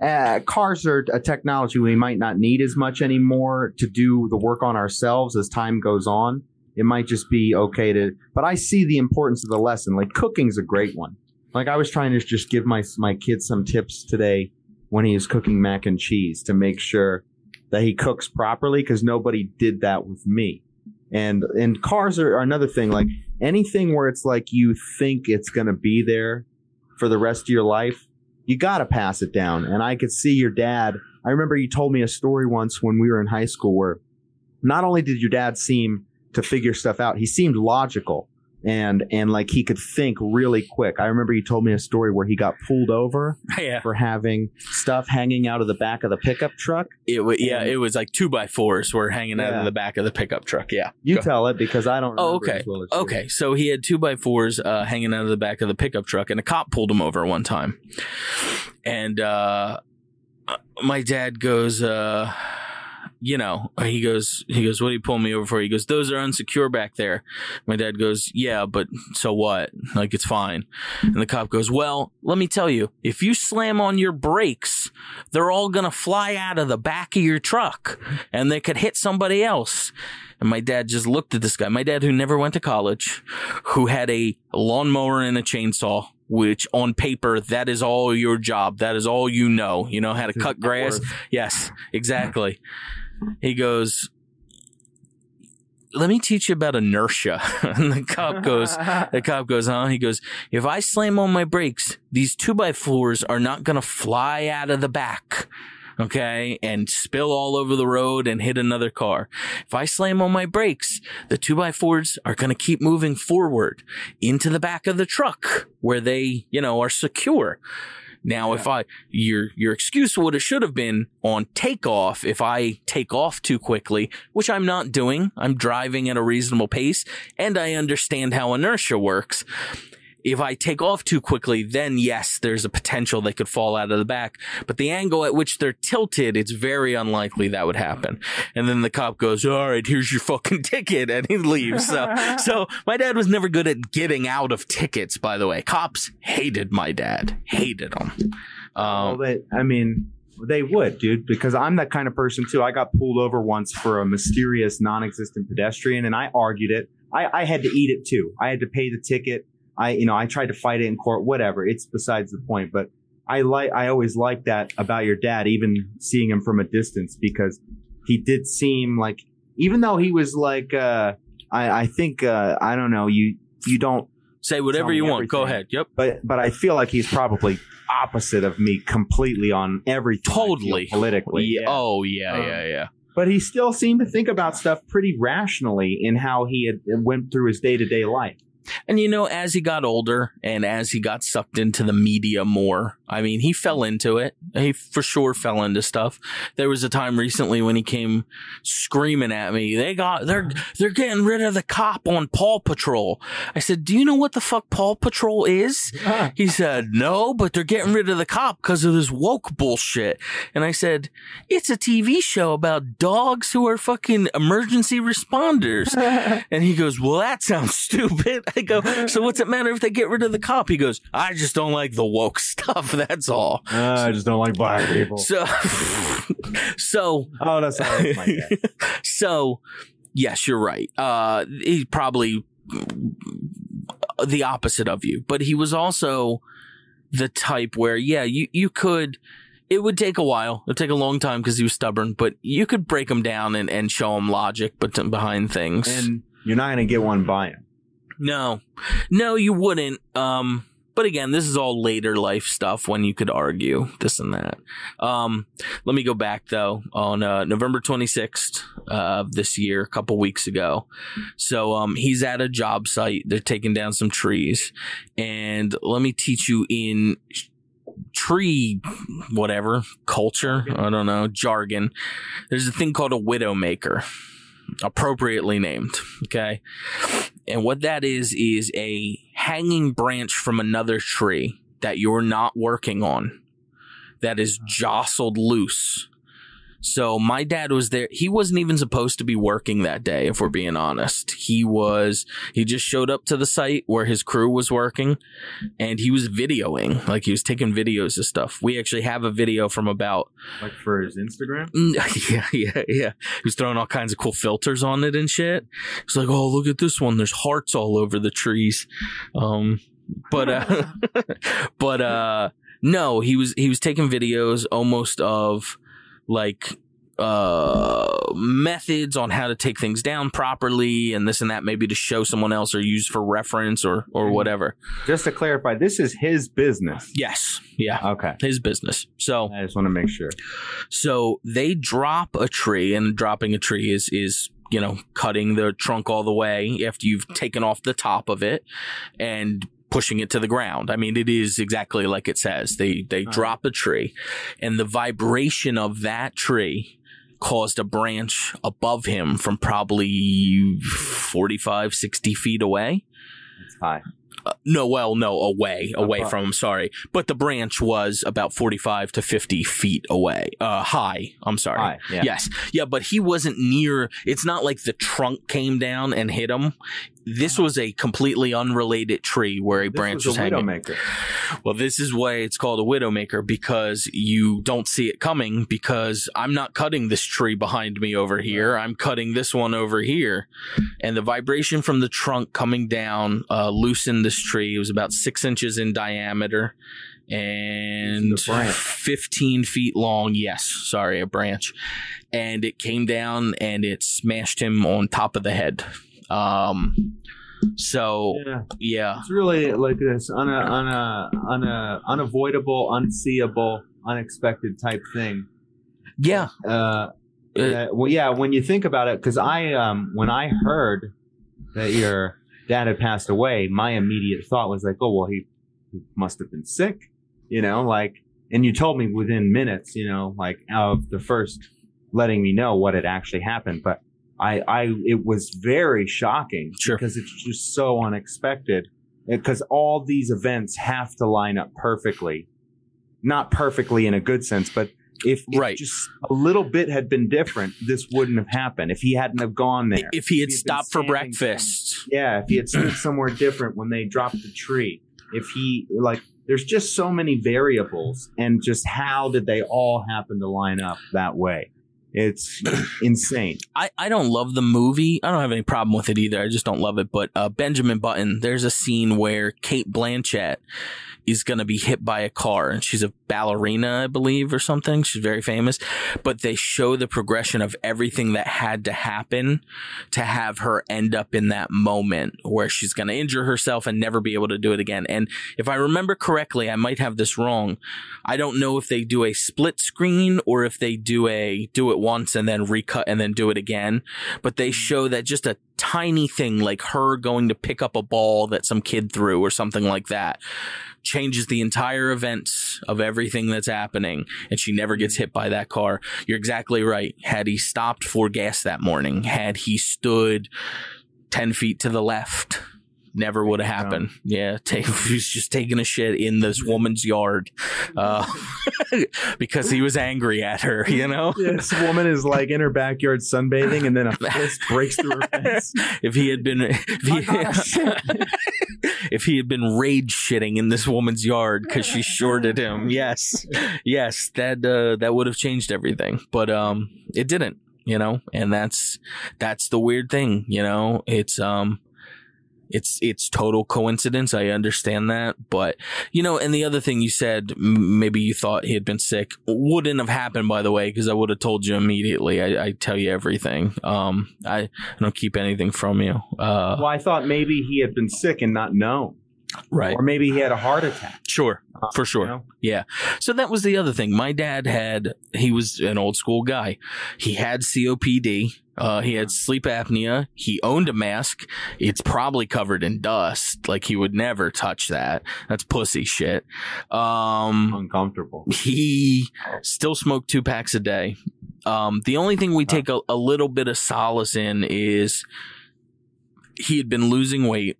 uh, cars are a technology we might not need as much anymore to do the work on ourselves as time goes on. It might just be okay to, but I see the importance of the lesson. Like cooking's a great one. Like I was trying to just give my my kid some tips today when he was cooking mac and cheese to make sure that he cooks properly, because nobody did that with me. And and cars are, are another thing. Like anything where it's like you think it's going to be there for the rest of your life, you got to pass it down. And I could see your dad. I remember you told me a story once when we were in high school where not only did your dad seem to figure stuff out, he seemed logical. And and like he could think really quick. I remember you told me a story where he got pulled over yeah. for having stuff hanging out of the back of the pickup truck. It was yeah, it was like two by fours were hanging out Yeah. of the back of the pickup truck. Yeah, You Go. tell it because I don't remember Oh, okay. as well as you. Okay, so he had two by fours uh, hanging out of the back of the pickup truck, and a cop pulled him over one time. And uh, my dad goes, uh, you know, he goes, he goes, what are you pulling me over for? He goes, those are unsecure back there. My dad goes, yeah, but so what? Like, it's fine. And the cop goes, well, let me tell you, if you slam on your brakes, they're all going to fly out of the back of your truck and they could hit somebody else. And my dad just looked at this guy, my dad who never went to college, who had a lawnmower and a chainsaw, which on paper, that is all your job. That is all you know. You know how to cut grass. Yes, exactly. He goes, let me teach you about inertia. And the cop goes, the cop goes, huh? He goes, if I slam on my brakes, these two by fours are not going to fly out of the back. Okay, and spill all over the road and hit another car. If I slam on my brakes, the two by fours are going to keep moving forward into the back of the truck where they, you know, are secure. Now, yeah. if I, your, your excuse would have should have been on takeoff. If I take off too quickly, which I'm not doing, I'm driving at a reasonable pace and I understand how inertia works. If I take off too quickly, then yes, there's a potential they could fall out of the back. But the angle at which they're tilted, it's very unlikely that would happen. And then the cop goes, all right, here's your fucking ticket. And he leaves. So, so my dad was never good at getting out of tickets, by the way. Cops hated my dad. Hated him. Um, well, they, I mean, they would, dude, because I'm that kind of person, too. I got pulled over once for a mysterious, non-existent pedestrian, and I argued it. I, I had to eat it, too. I had to pay the ticket. I, you know, I tried to fight it in court, whatever. It's besides the point. But I like, I always liked that about your dad, even seeing him from a distance, because he did seem like, even though he was like, uh, I, I think, uh, I don't know, you, you don't say whatever you want. Go ahead. Yep. But, but I feel like he's probably opposite of me completely on everything. Totally. Politically. Yeah. Yeah. Oh, yeah, Um, yeah, yeah. But he still seemed to think about stuff pretty rationally in how he had went through his day to day life. And, you know, as he got older and as he got sucked into the media more, I mean, he fell into it. He for sure fell into stuff. There was a time recently when he came screaming at me. They got, they're, they're getting rid of the cop on Paw Patrol. I said, do you know what the fuck Paw Patrol is? He said, no, but they're getting rid of the cop because of this woke bullshit. And I said, it's a T V show about dogs who are fucking emergency responders. And he goes, well, that sounds stupid. I go, so what's it matter if they get rid of the cop? He goes, I just don't like the woke stuff. That's all. Uh, I just don't like black people. So, so, oh, that's not like that. So, yes, you're right. Uh, he's probably the opposite of you, but he was also the type where, yeah, you, you could, it would take a while. It would take a long time because he was stubborn, but you could break him down and, and show him logic but behind things. And you're not going to get one by him. No, no, you wouldn't. Um, but again, this is all later life stuff when you could argue this and that. Um, let me go back though on, uh, November twenty-sixth, uh, of this year, a couple weeks ago. So, um, he's at a job site. They're taking down some trees, and let me teach you in tree, whatever culture. I don't know, jargon. There's a thing called a widowmaker. Appropriately named, okay? And what that is, is a hanging branch from another tree that you're not working on that is jostled loose. So my dad was there. He wasn't even supposed to be working that day, if we're being honest. He was, he just showed up to the site where his crew was working, and he was videoing, like he was taking videos of stuff. We actually have a video from about... Like for his Instagram? Yeah, yeah, yeah. He was throwing all kinds of cool filters on it and shit. He's like, oh, look at this one. There's hearts all over the trees. Um, but, uh, but, uh, no, he was, he was taking videos almost of like, uh, methods on how to take things down properly and this and that, maybe to show someone else or use for reference or, or whatever. Just to clarify, this is his business. Yes. Yeah. Okay. His business. So I just want to make sure. So they drop a tree, and dropping a tree is, is, you know, cutting the trunk all the way after you've taken off the top of it and pushing it to the ground. I mean, it is exactly like it says. They they uh-huh. drop a tree, and the vibration of that tree caused a branch above him from probably forty-five, sixty feet away. That's high. Uh, no, well, no, away, away from him, sorry. But the branch was about forty-five to fifty feet away. Uh, high, I'm sorry. High, yeah. Yes. Yeah, but he wasn't near, it's not like the trunk came down and hit him. This was a completely unrelated tree where a this branch was, was a hanging. Widowmaker. Well, this is why it's called a Widowmaker, because you don't see it coming, because I'm not cutting this tree behind me over here. I'm cutting this one over here. And the vibration from the trunk coming down uh, loosened this tree. It was about six inches in diameter and fifteen feet long. Yes, sorry, a branch. And it came down and it smashed him on top of the head. Um, so yeah. yeah, it's really like this on a, on a, on a unavoidable, unseeable, unexpected type thing. Yeah. Uh, uh, well, yeah, when you think about it, cause I, um, when I heard that your dad had passed away, my immediate thought was like, oh, well, he, he must have been sick, you know, like, and you told me within minutes, you know, like of the first letting me know what had actually happened. But I, I, it was very shocking sure. because it's just so unexpected, because all these events have to line up perfectly, not perfectly in a good sense, but if, if right. just a little bit had been different, this wouldn't have happened. If he hadn't have gone there, if he had, if he had stopped for breakfast, some, yeah, if he had stood somewhere different when they dropped the tree, if he like, there's just so many variables, and just how did they all happen to line up that way? It's insane. I, I don't love the movie. I don't have any problem with it either. I just don't love it. But uh, Benjamin Button, there's a scene where Cate Blanchett is going to be hit by a car, and she's a ballerina, I believe, or something. She's very famous. But they show the progression of everything that had to happen to have her end up in that moment where she's going to injure herself and never be able to do it again. And if I remember correctly, I might have this wrong. I don't know if they do a split screen or if they do a do it once and then recut and then do it again. But they show that just a tiny thing like her going to pick up a ball that some kid threw or something like that changes the entire events of everything that's happening, and she never gets hit by that car. You're exactly right. Had he stopped for gas that morning, had he stood ten feet to the left, never would have happened. Yeah, take, he was just taking a shit in this woman's yard uh, because he was angry at her, you know? Yeah, this woman is like in her backyard sunbathing, and then a fist breaks through her fence. If he had been... If he, if he had been rage shitting in this woman's yard because she shorted him, yes, yes, that uh, that would have changed everything. But um, it didn't, you know, and that's that's the weird thing, you know. It's um, it's it's total coincidence. I understand that, but you know, and the other thing you said, m- maybe you thought he had been sick, wouldn't have happened, by the way, because I would have told you immediately. I, I tell you everything. Um, I, I don't keep anything from you. Uh, well, I thought maybe he had been sick and not known. Right. Or maybe he had a heart attack. Sure. For sure. You know? Yeah. So that was the other thing. My dad had, he was an old school guy. He had C O P D. Uh, he had sleep apnea. He owned a mask. It's probably covered in dust. Like, he would never touch that. That's pussy shit. Um, Uncomfortable. He still smoked two packs a day. Um, the only thing we take a, a little bit of solace in is he had been losing weight.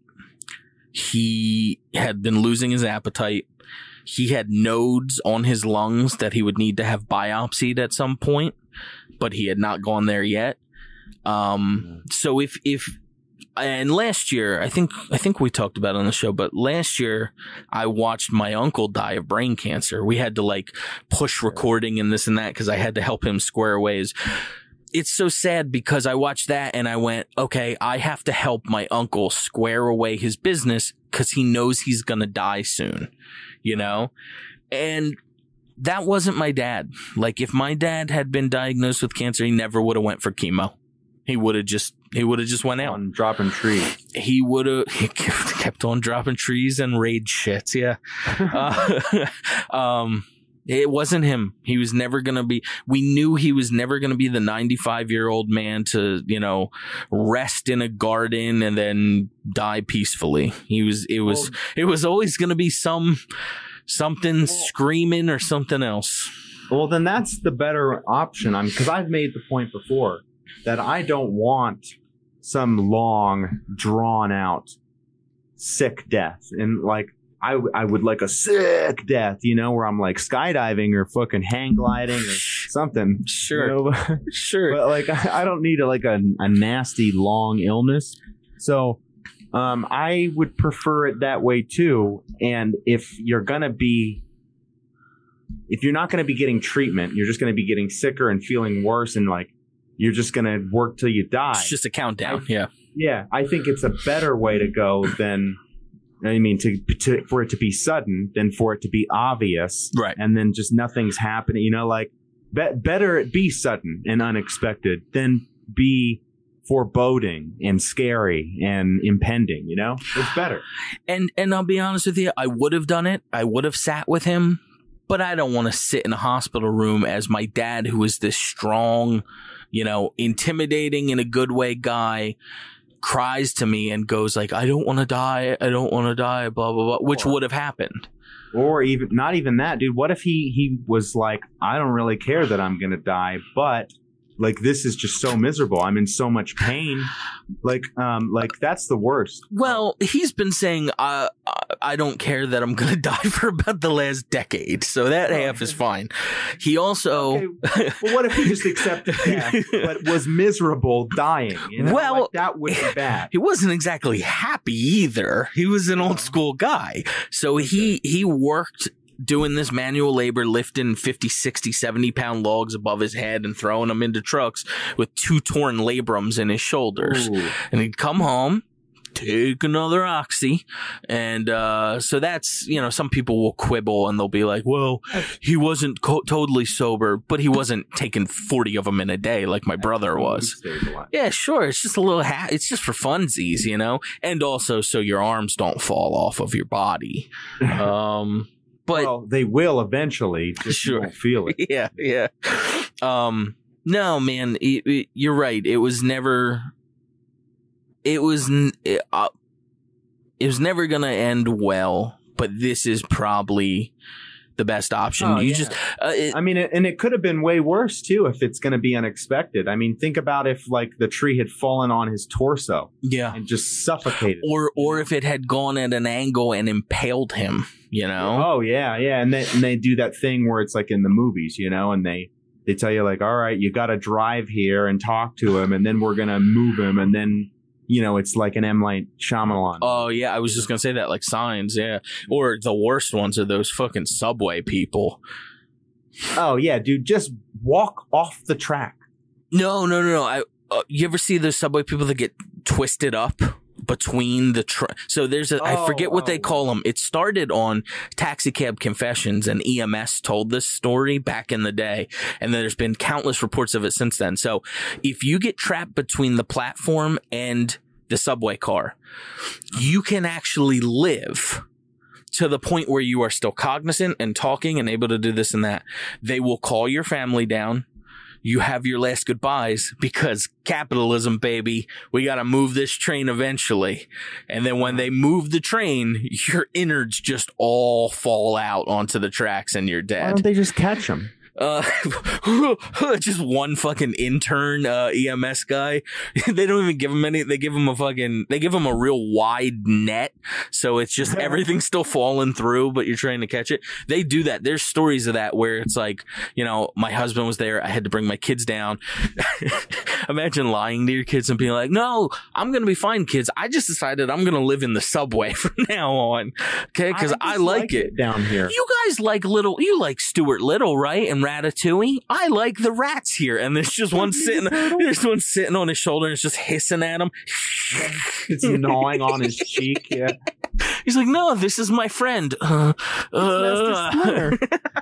He had been losing his appetite. He had nodes on his lungs that he would need to have biopsied at some point. but he had not gone there yet. Um, so if, if, and last year, I think, I think we talked about it on the show, but last year I watched my uncle die of brain cancer. We had to like push recording and this and that because I had to help him square away his. It's so sad because I watched that and I went, okay, I have to help my uncle square away his business because he knows he's going to die soon, you know? And that wasn't my dad. Like if my dad had been diagnosed with cancer, he never would have went for chemo. He would have just, he would have just went out. On dropping trees. He would have, he kept on dropping trees and raid shits. Yeah. uh, um, It wasn't him. He was never going to be, we knew he was never going to be the ninety-five year old man to, you know, rest in a garden and then die peacefully. He was, it was, well, it was always going to be some, something well, screaming or something else. Well, then that's the better option. I mean, because I've made the point before that I don't want some long, drawn out, sick death. And like, I, I would like a sick death, you know, where I'm like skydiving or fucking hang gliding or something. Sure. You know? Sure. But like, I, I don't need a, like a, a nasty long illness. So um, I would prefer it that way too. And if you're going to be, if you're not going to be getting treatment, you're just going to be getting sicker and feeling worse. And like, you're just going to work till you die. It's just a countdown. I, yeah. Yeah. I think it's a better way to go than, I mean, to, to for it to be sudden than for it to be obvious, right? And then just nothing's happening. You know, like be, better it be sudden and unexpected than be foreboding and scary and impending. You know, it's better. And and I'll be honest with you, I would have done it. I would have sat with him, but I don't want to sit in a hospital room as my dad, who is this strong, you know, intimidating in a good way guy, cries to me and goes like, I don't want to die. I don't want to die, blah, blah, blah, which would have happened. Or even not even that, dude. What if he, he was like, I don't really care that I'm going to die, but like, this is just so miserable. I'm in so much pain. Like, um, like that's the worst. Well, he's been saying, uh, I don't care that I'm going to die for about the last decade. So that oh, half is fine. He also. Okay. Well, what if he just accepted that, but was miserable dying? You know? Well, like, that would be bad. He wasn't exactly happy either. He was an old school guy. So okay. he, he worked doing this manual labor, lifting fifty, sixty, seventy pound logs above his head and throwing them into trucks with two torn labrums in his shoulders. Ooh. And he'd come home, take another oxy. And uh, so that's, you know, some people will quibble and they'll be like, well, he wasn't co- totally sober, but he wasn't taking forty of them in a day like my brother was. Yeah, sure. It's just a little, ha- it's just for funsies, you know, and also so your arms don't fall off of your body. Um, But well, they will eventually. Just sure. You won't feel it. Yeah, yeah. Um, no, man, it, it, you're right. It was never. It was. It, uh, it was never gonna end well. But this is probably the best option. Oh, you yeah. just. Uh, it, I mean, and it could have been way worse too if it's going to be unexpected. I mean, think about if like the tree had fallen on his torso. Yeah, and just suffocated. Or, or if it had gone at an angle and impaled him. You know? Oh yeah, yeah, and they and they do that thing where it's like in the movies, you know, and they they tell you like, all right, you got to drive here and talk to him, and then we're gonna move him, and then you know, it's like an M. Night Shyamalan. Oh yeah, I was just gonna say that, like Signs, yeah. Or the worst ones are those fucking subway people. Oh yeah, dude, just walk off the track. No, no, no, no. I uh, you ever see those subway people that get twisted up between the tra- so there's a oh, I forget what oh. they call them. It started on Taxi Cab Confessions, and E M S told this story back in the day, and there's been countless reports of it since then. So if you get trapped between the platform and the subway car, you can actually live to the point where you are still cognizant and talking and able to do this and that. They will call your family down. You have your last goodbyes because capitalism, baby, we got to move this train eventually. And then when they move the train, your innards just all fall out onto the tracks and you're dead. Why don't they just catch them? Uh, just one fucking intern, uh, E M S guy. They don't even give him any, they give him a fucking, they give him a real wide net. So it's just everything's still falling through, but you're trying to catch it. They do that. There's stories of that where it's like, you know, my husband was there. I had to bring my kids down. Imagine lying to your kids and being like, no, I'm going to be fine, kids. I just decided I'm going to live in the subway from now on. Okay. Cause I, I like, like it. it down here. You guys like little, you like Stuart Little, right? And Ratatouille. I like the rats here. And there's just one sitting, there's one sitting on his shoulder and it's just hissing at him. It's gnawing on his cheek. Yeah. He's like, no, this is my friend. Uh, uh,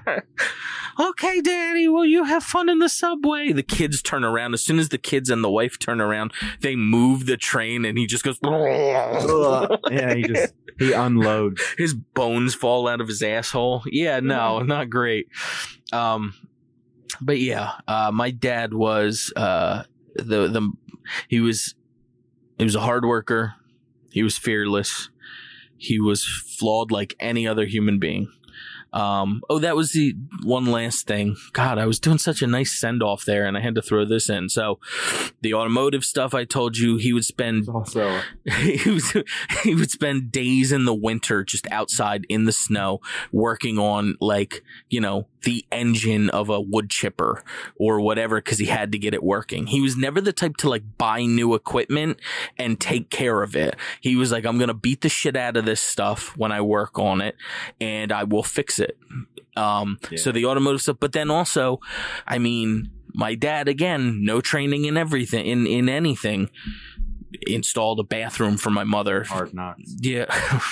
okay, Daddy. Well, you have fun in the subway. The kids turn around. As soon as the kids and the wife turn around, they move the train and he just goes. Yeah, he just, he unloads. His bones fall out of his asshole. Yeah, no, not great. Um, but yeah, uh, my dad was, uh, the, the, he was, he was a hard worker. He was fearless. He was flawed like any other human being. Um, oh, that was the one last thing. God, I was doing such a nice send off there and I had to throw this in. So the automotive stuff I told you, he would spend, Also, he was, he would spend days in the winter just outside in the snow working on like, you know, the engine of a wood chipper or whatever because he had to get it working. He was never the type to like buy new equipment and take care of it. He was like, I'm going to beat the shit out of this stuff when I work on it and I will fix it. Um, yeah. So the automotive stuff, but then also, I mean, my dad, again, no training in everything, in, in anything, installed a bathroom for my mother. Hard knocks. Yeah.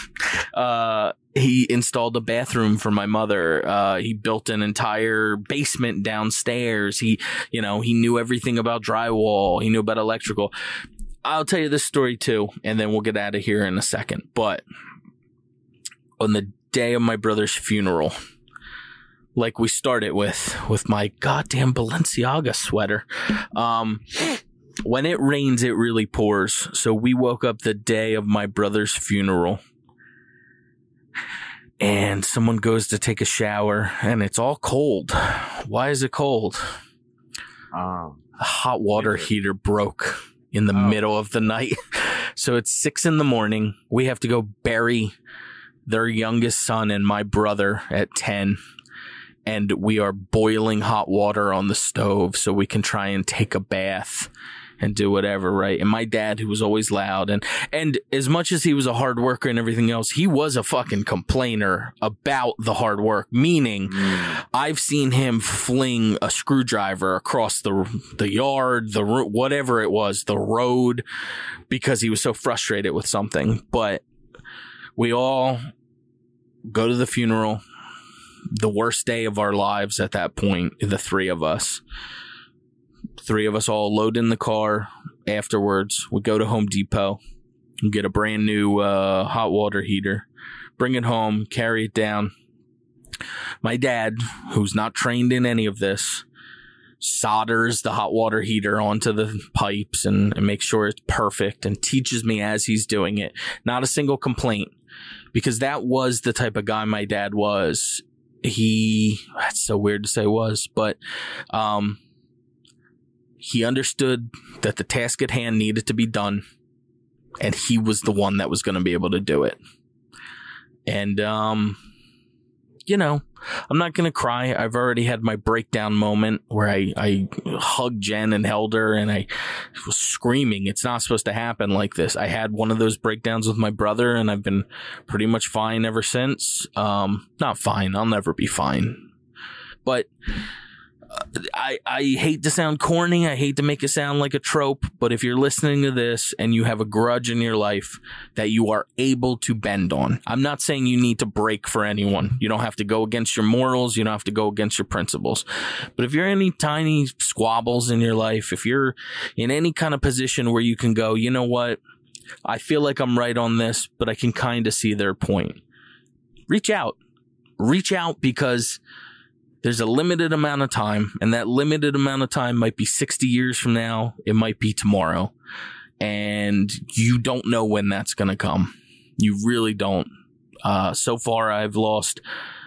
uh, he installed a bathroom for my mother. Uh, he built an entire basement downstairs. He, you know, he knew everything about drywall. He knew about electrical. I'll tell you this story too, and then we'll get out of here in a second. But on the day of my brother's funeral, like we started with, with my goddamn Balenciaga sweater, um, when it rains, it really pours. So we woke up the day of my brother's funeral and someone goes to take a shower and it's all cold. Why is it cold? Um, a hot water heater broke in the oh. middle of the night. So it's six in the morning. We have to go bury their youngest son and my brother at ten. And we are boiling hot water on the stove so we can try and take a bath and do whatever, right? And my dad, who was always loud, and and as much as he was a hard worker and everything else, he was a fucking complainer about the hard work. Meaning, mm. I've seen him fling a screwdriver across the the yard, the whatever it was, the road, because he was so frustrated with something. But we all go to the funeral. The worst day of our lives at that point, the three of us. Three of us all load in the car. Afterwards, we go to Home Depot and get a brand new uh, hot water heater. Bring it home, carry it down. My dad, who's not trained in any of this, solders the hot water heater onto the pipes and, and makes sure it's perfect and teaches me as he's doing it. Not a single complaint, because that was the type of guy my dad was. He, that's so weird to say was, but um, he understood that the task at hand needed to be done, and he was the one that was going to be able to do it. And, um, you know, I'm not going to cry. I've already had my breakdown moment where I, I hugged Jen and held her and I was screaming. It's not supposed to happen like this. I had one of those breakdowns with my brother and I've been pretty much fine ever since. Um, not fine. I'll never be fine. But I, I hate to sound corny. I hate to make it sound like a trope, but if you're listening to this and you have a grudge in your life that you are able to bend on, I'm not saying you need to break for anyone. You don't have to go against your morals. You don't have to go against your principles. But if you're in any tiny squabbles in your life, if you're in any kind of position where you can go, you know what? I feel like I'm right on this, but I can kind of see their point. Reach out. Reach out, because there's a limited amount of time, and that limited amount of time might be sixty years from now. It might be tomorrow. And you don't know when that's going to come. You really don't. Uh, so far, I've lost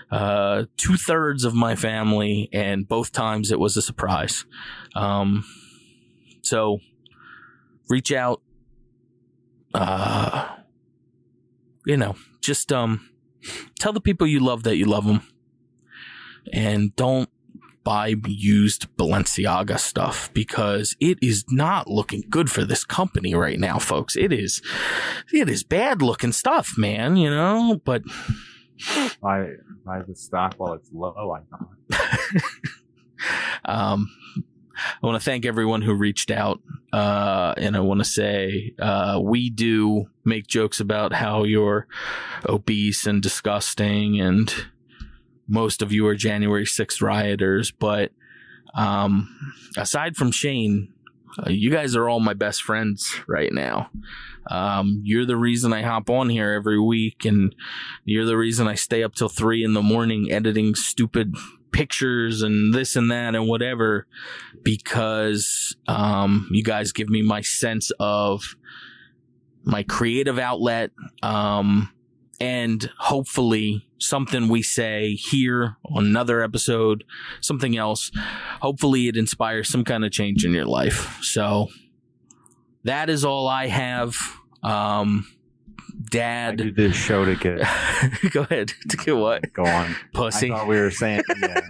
uh, two thirds of my family, and both times it was a surprise. Um, so reach out, uh, you know, just, um, tell the people you love that you love them, and don't buy used Balenciaga stuff, because it is not looking good for this company right now, folks. It is, it is bad looking stuff, man, you know, but buy, buy the stock while it's low, I thought. um, I want to thank everyone who reached out, uh, and I want to say, uh, we do make jokes about how you're obese and disgusting, and most of you are January sixth rioters, but um, aside from Shane, uh, you guys are all my best friends right now. Um, you're the reason I hop on here every week, and you're the reason I stay up till three in the morning editing stupid pictures and this and that and whatever, because um, you guys give me my sense of my creative outlet, um, and hopefully something we say here on another episode, something else, hopefully it inspires some kind of change in your life. So that is all I have. Um, Dad, I do this show to get. Go ahead. To get what? Go on, pussy. I thought we were saying. Yeah.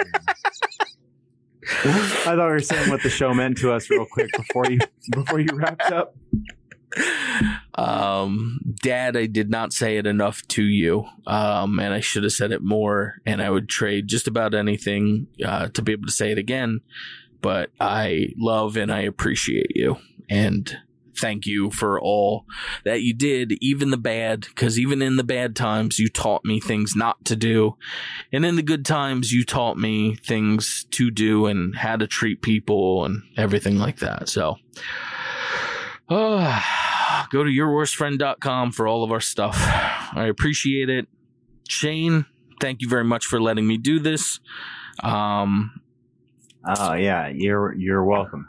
I thought we were saying what the show meant to us real quick before you before you wrapped up. Um, Dad, I did not say it enough to you, um, and I should have said it more, and I would trade just about anything uh, to be able to say it again, but I love and I appreciate you, and thank you for all that you did, even the bad, because even in the bad times, you taught me things not to do, and in the good times, you taught me things to do and how to treat people and everything like that, so... Uh, go to your worst friend dot com for all of our stuff. I appreciate it. Shane, thank you very much for letting me do this. Um, oh yeah, you're you're welcome.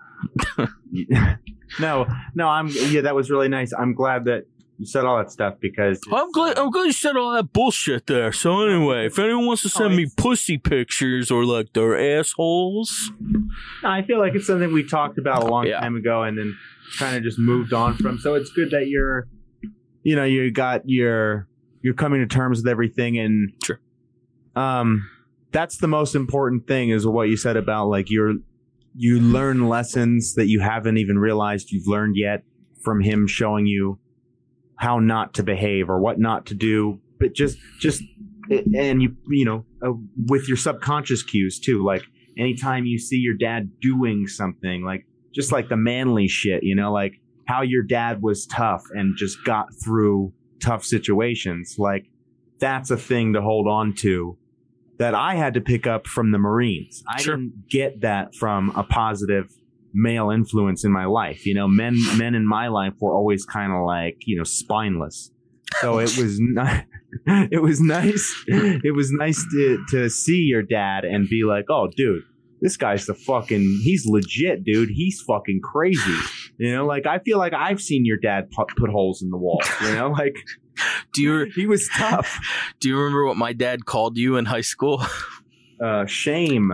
no, no, I'm yeah, that was really nice. I'm glad that you said all that stuff, because I'm glad I'm glad you said all that bullshit there. So anyway, if anyone wants to send oh, me pussy pictures or like their assholes, I feel like it's something we talked about a long yeah. time ago, and then kind of just moved on from. So it's good that you're, you know, you got your, you're coming to terms with everything, and sure. Um, that's the most important thing, is what you said about like you're, you learn lessons that you haven't even realized you've learned yet from him showing you how not to behave or what not to do, but just, just, and you, you know, uh, with your subconscious cues too. Like anytime you see your dad doing something, like, just like the manly shit, you know, like how your dad was tough and just got through tough situations. Like that's a thing to hold on to that I had to pick up from the Marines. I sure. didn't get that from a positive male influence in my life. You know, men, men in my life were always kind of like, you know, spineless. So it was not, it was nice. It was nice to, to see your dad and be like, oh, dude, this guy's the fucking, he's legit, dude. He's fucking crazy. You know, like, I feel like I've seen your dad put, put holes in the wall, you know, like, do you, he was tough. Do you remember what my dad called you in high school? Uh, shame.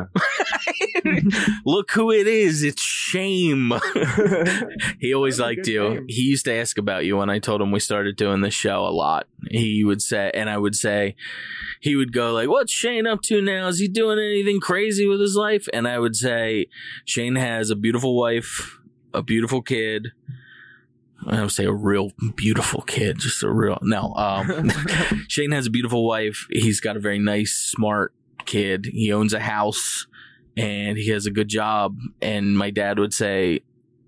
Look who it is. It's Shame. He always liked you. Name. He used to ask about you when I told him we started doing this show a lot. He would say, and I would say, he would go like, what's Shane up to now? Is he doing anything crazy with his life? And I would say, Shane has a beautiful wife, a beautiful kid. I would say a real beautiful kid, just a real, no. Um, Shane has a beautiful wife. He's got a very nice, smart kid. He owns a house and he has a good job. And my dad would say,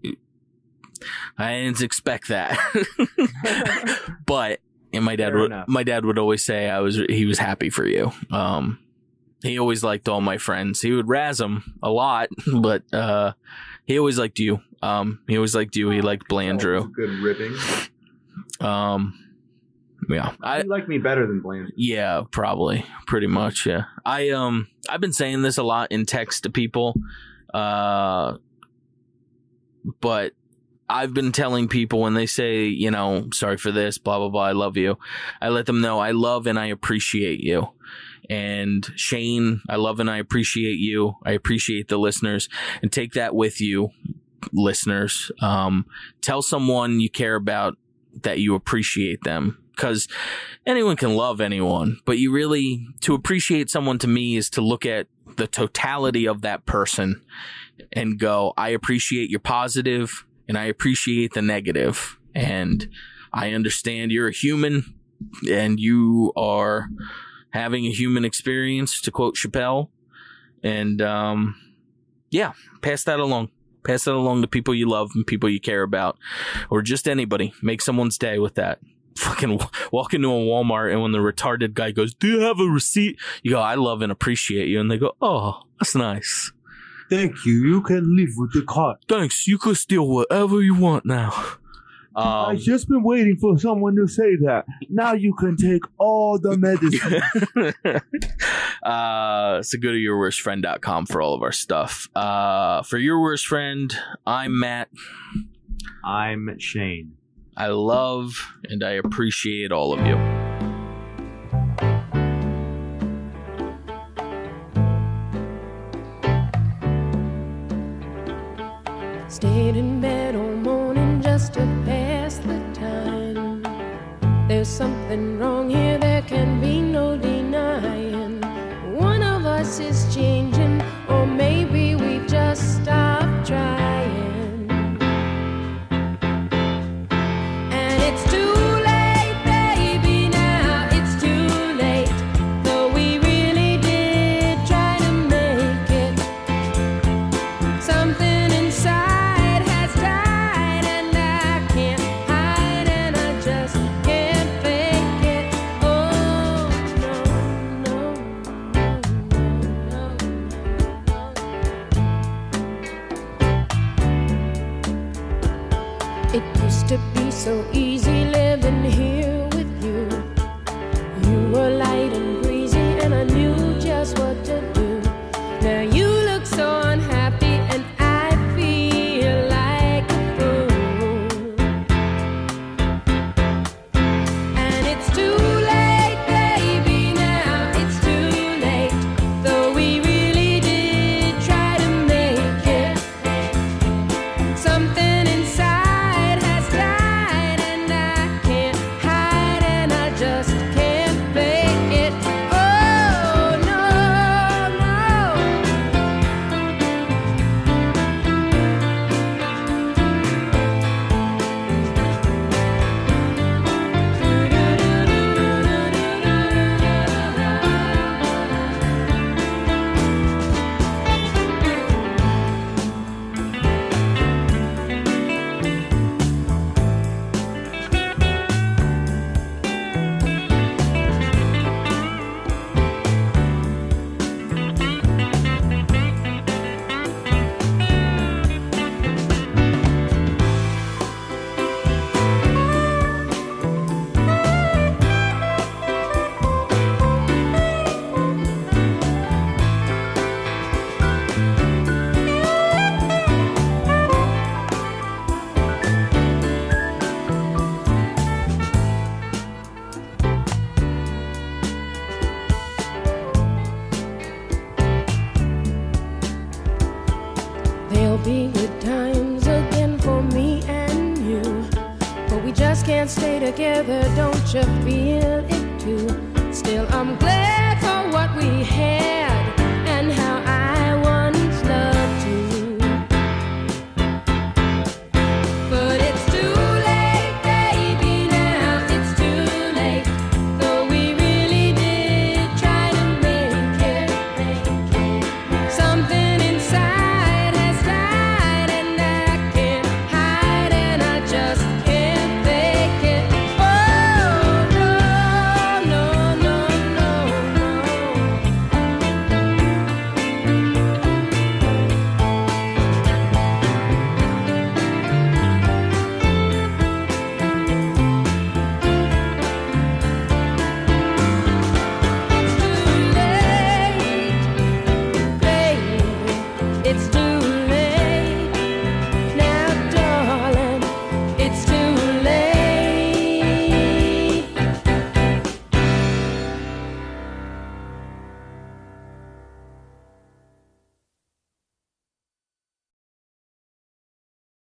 I didn't expect that. But, and my dad Fair would, enough. my dad would always say I was, he was happy for you. Um, he always liked all my friends. He would razz them a lot, but, uh, he always liked you. Um, he always liked you. He liked Blandrew. Oh, good ribbing. Um, yeah, I like me better than Blandrew. Yeah, probably, pretty much. Yeah, I um, I've been saying this a lot in text to people, uh, but I've been telling people when they say, you know, sorry for this, blah blah blah, I love you. I let them know I love and I appreciate you. And Shane, I love and I appreciate you. I appreciate the listeners, and take that with you, listeners. Um, tell someone you care about that you appreciate them, because anyone can love anyone, but you really, to appreciate someone to me is to look at the totality of that person and go, I appreciate your positive and I appreciate the negative. And I understand you're a human and you are having a human experience, to quote Chappelle. And um, yeah, pass that along. Pass that along to people you love and people you care about, or just anybody. Make someone's day with that. Fucking walk into a Walmart, and when the retarded guy goes, do you have a receipt? You go, I love and appreciate you. And they go, oh, that's nice. Thank you. You can leave with the card. Thanks. You can steal whatever you want now. Um, I've just been waiting for someone to say that. Now you can take all the medicine. uh, so go to your worst friend dot com for all of our stuff. Uh, for Your Worst Friend, I'm Matt. I'm Shane. I love and I appreciate all of you. Stayed in bed all morning just to pass the time. There's something wrong here, there can be no denying. One of us is changing, or maybe we've just stopped trying. And it's too late, baby, now it's too late. Though we really did try to make it. Something inside has died, and I can't hide, and I just can't fake it. Oh, no, no, no, no, no. It used to be so easy living here with you. You were light and breezy, and I knew just what to do. Now you look so unhappy, and I feel like a fool. And it's too late, baby, now it's too late. Though we really did try to make it. Something inside has died, and I can't hide, and I just can't fake it. Oh, no, no. There'll be good times again for me and you, but we just can't stay together, don't you feel it too? Still, I'm glad for what we have.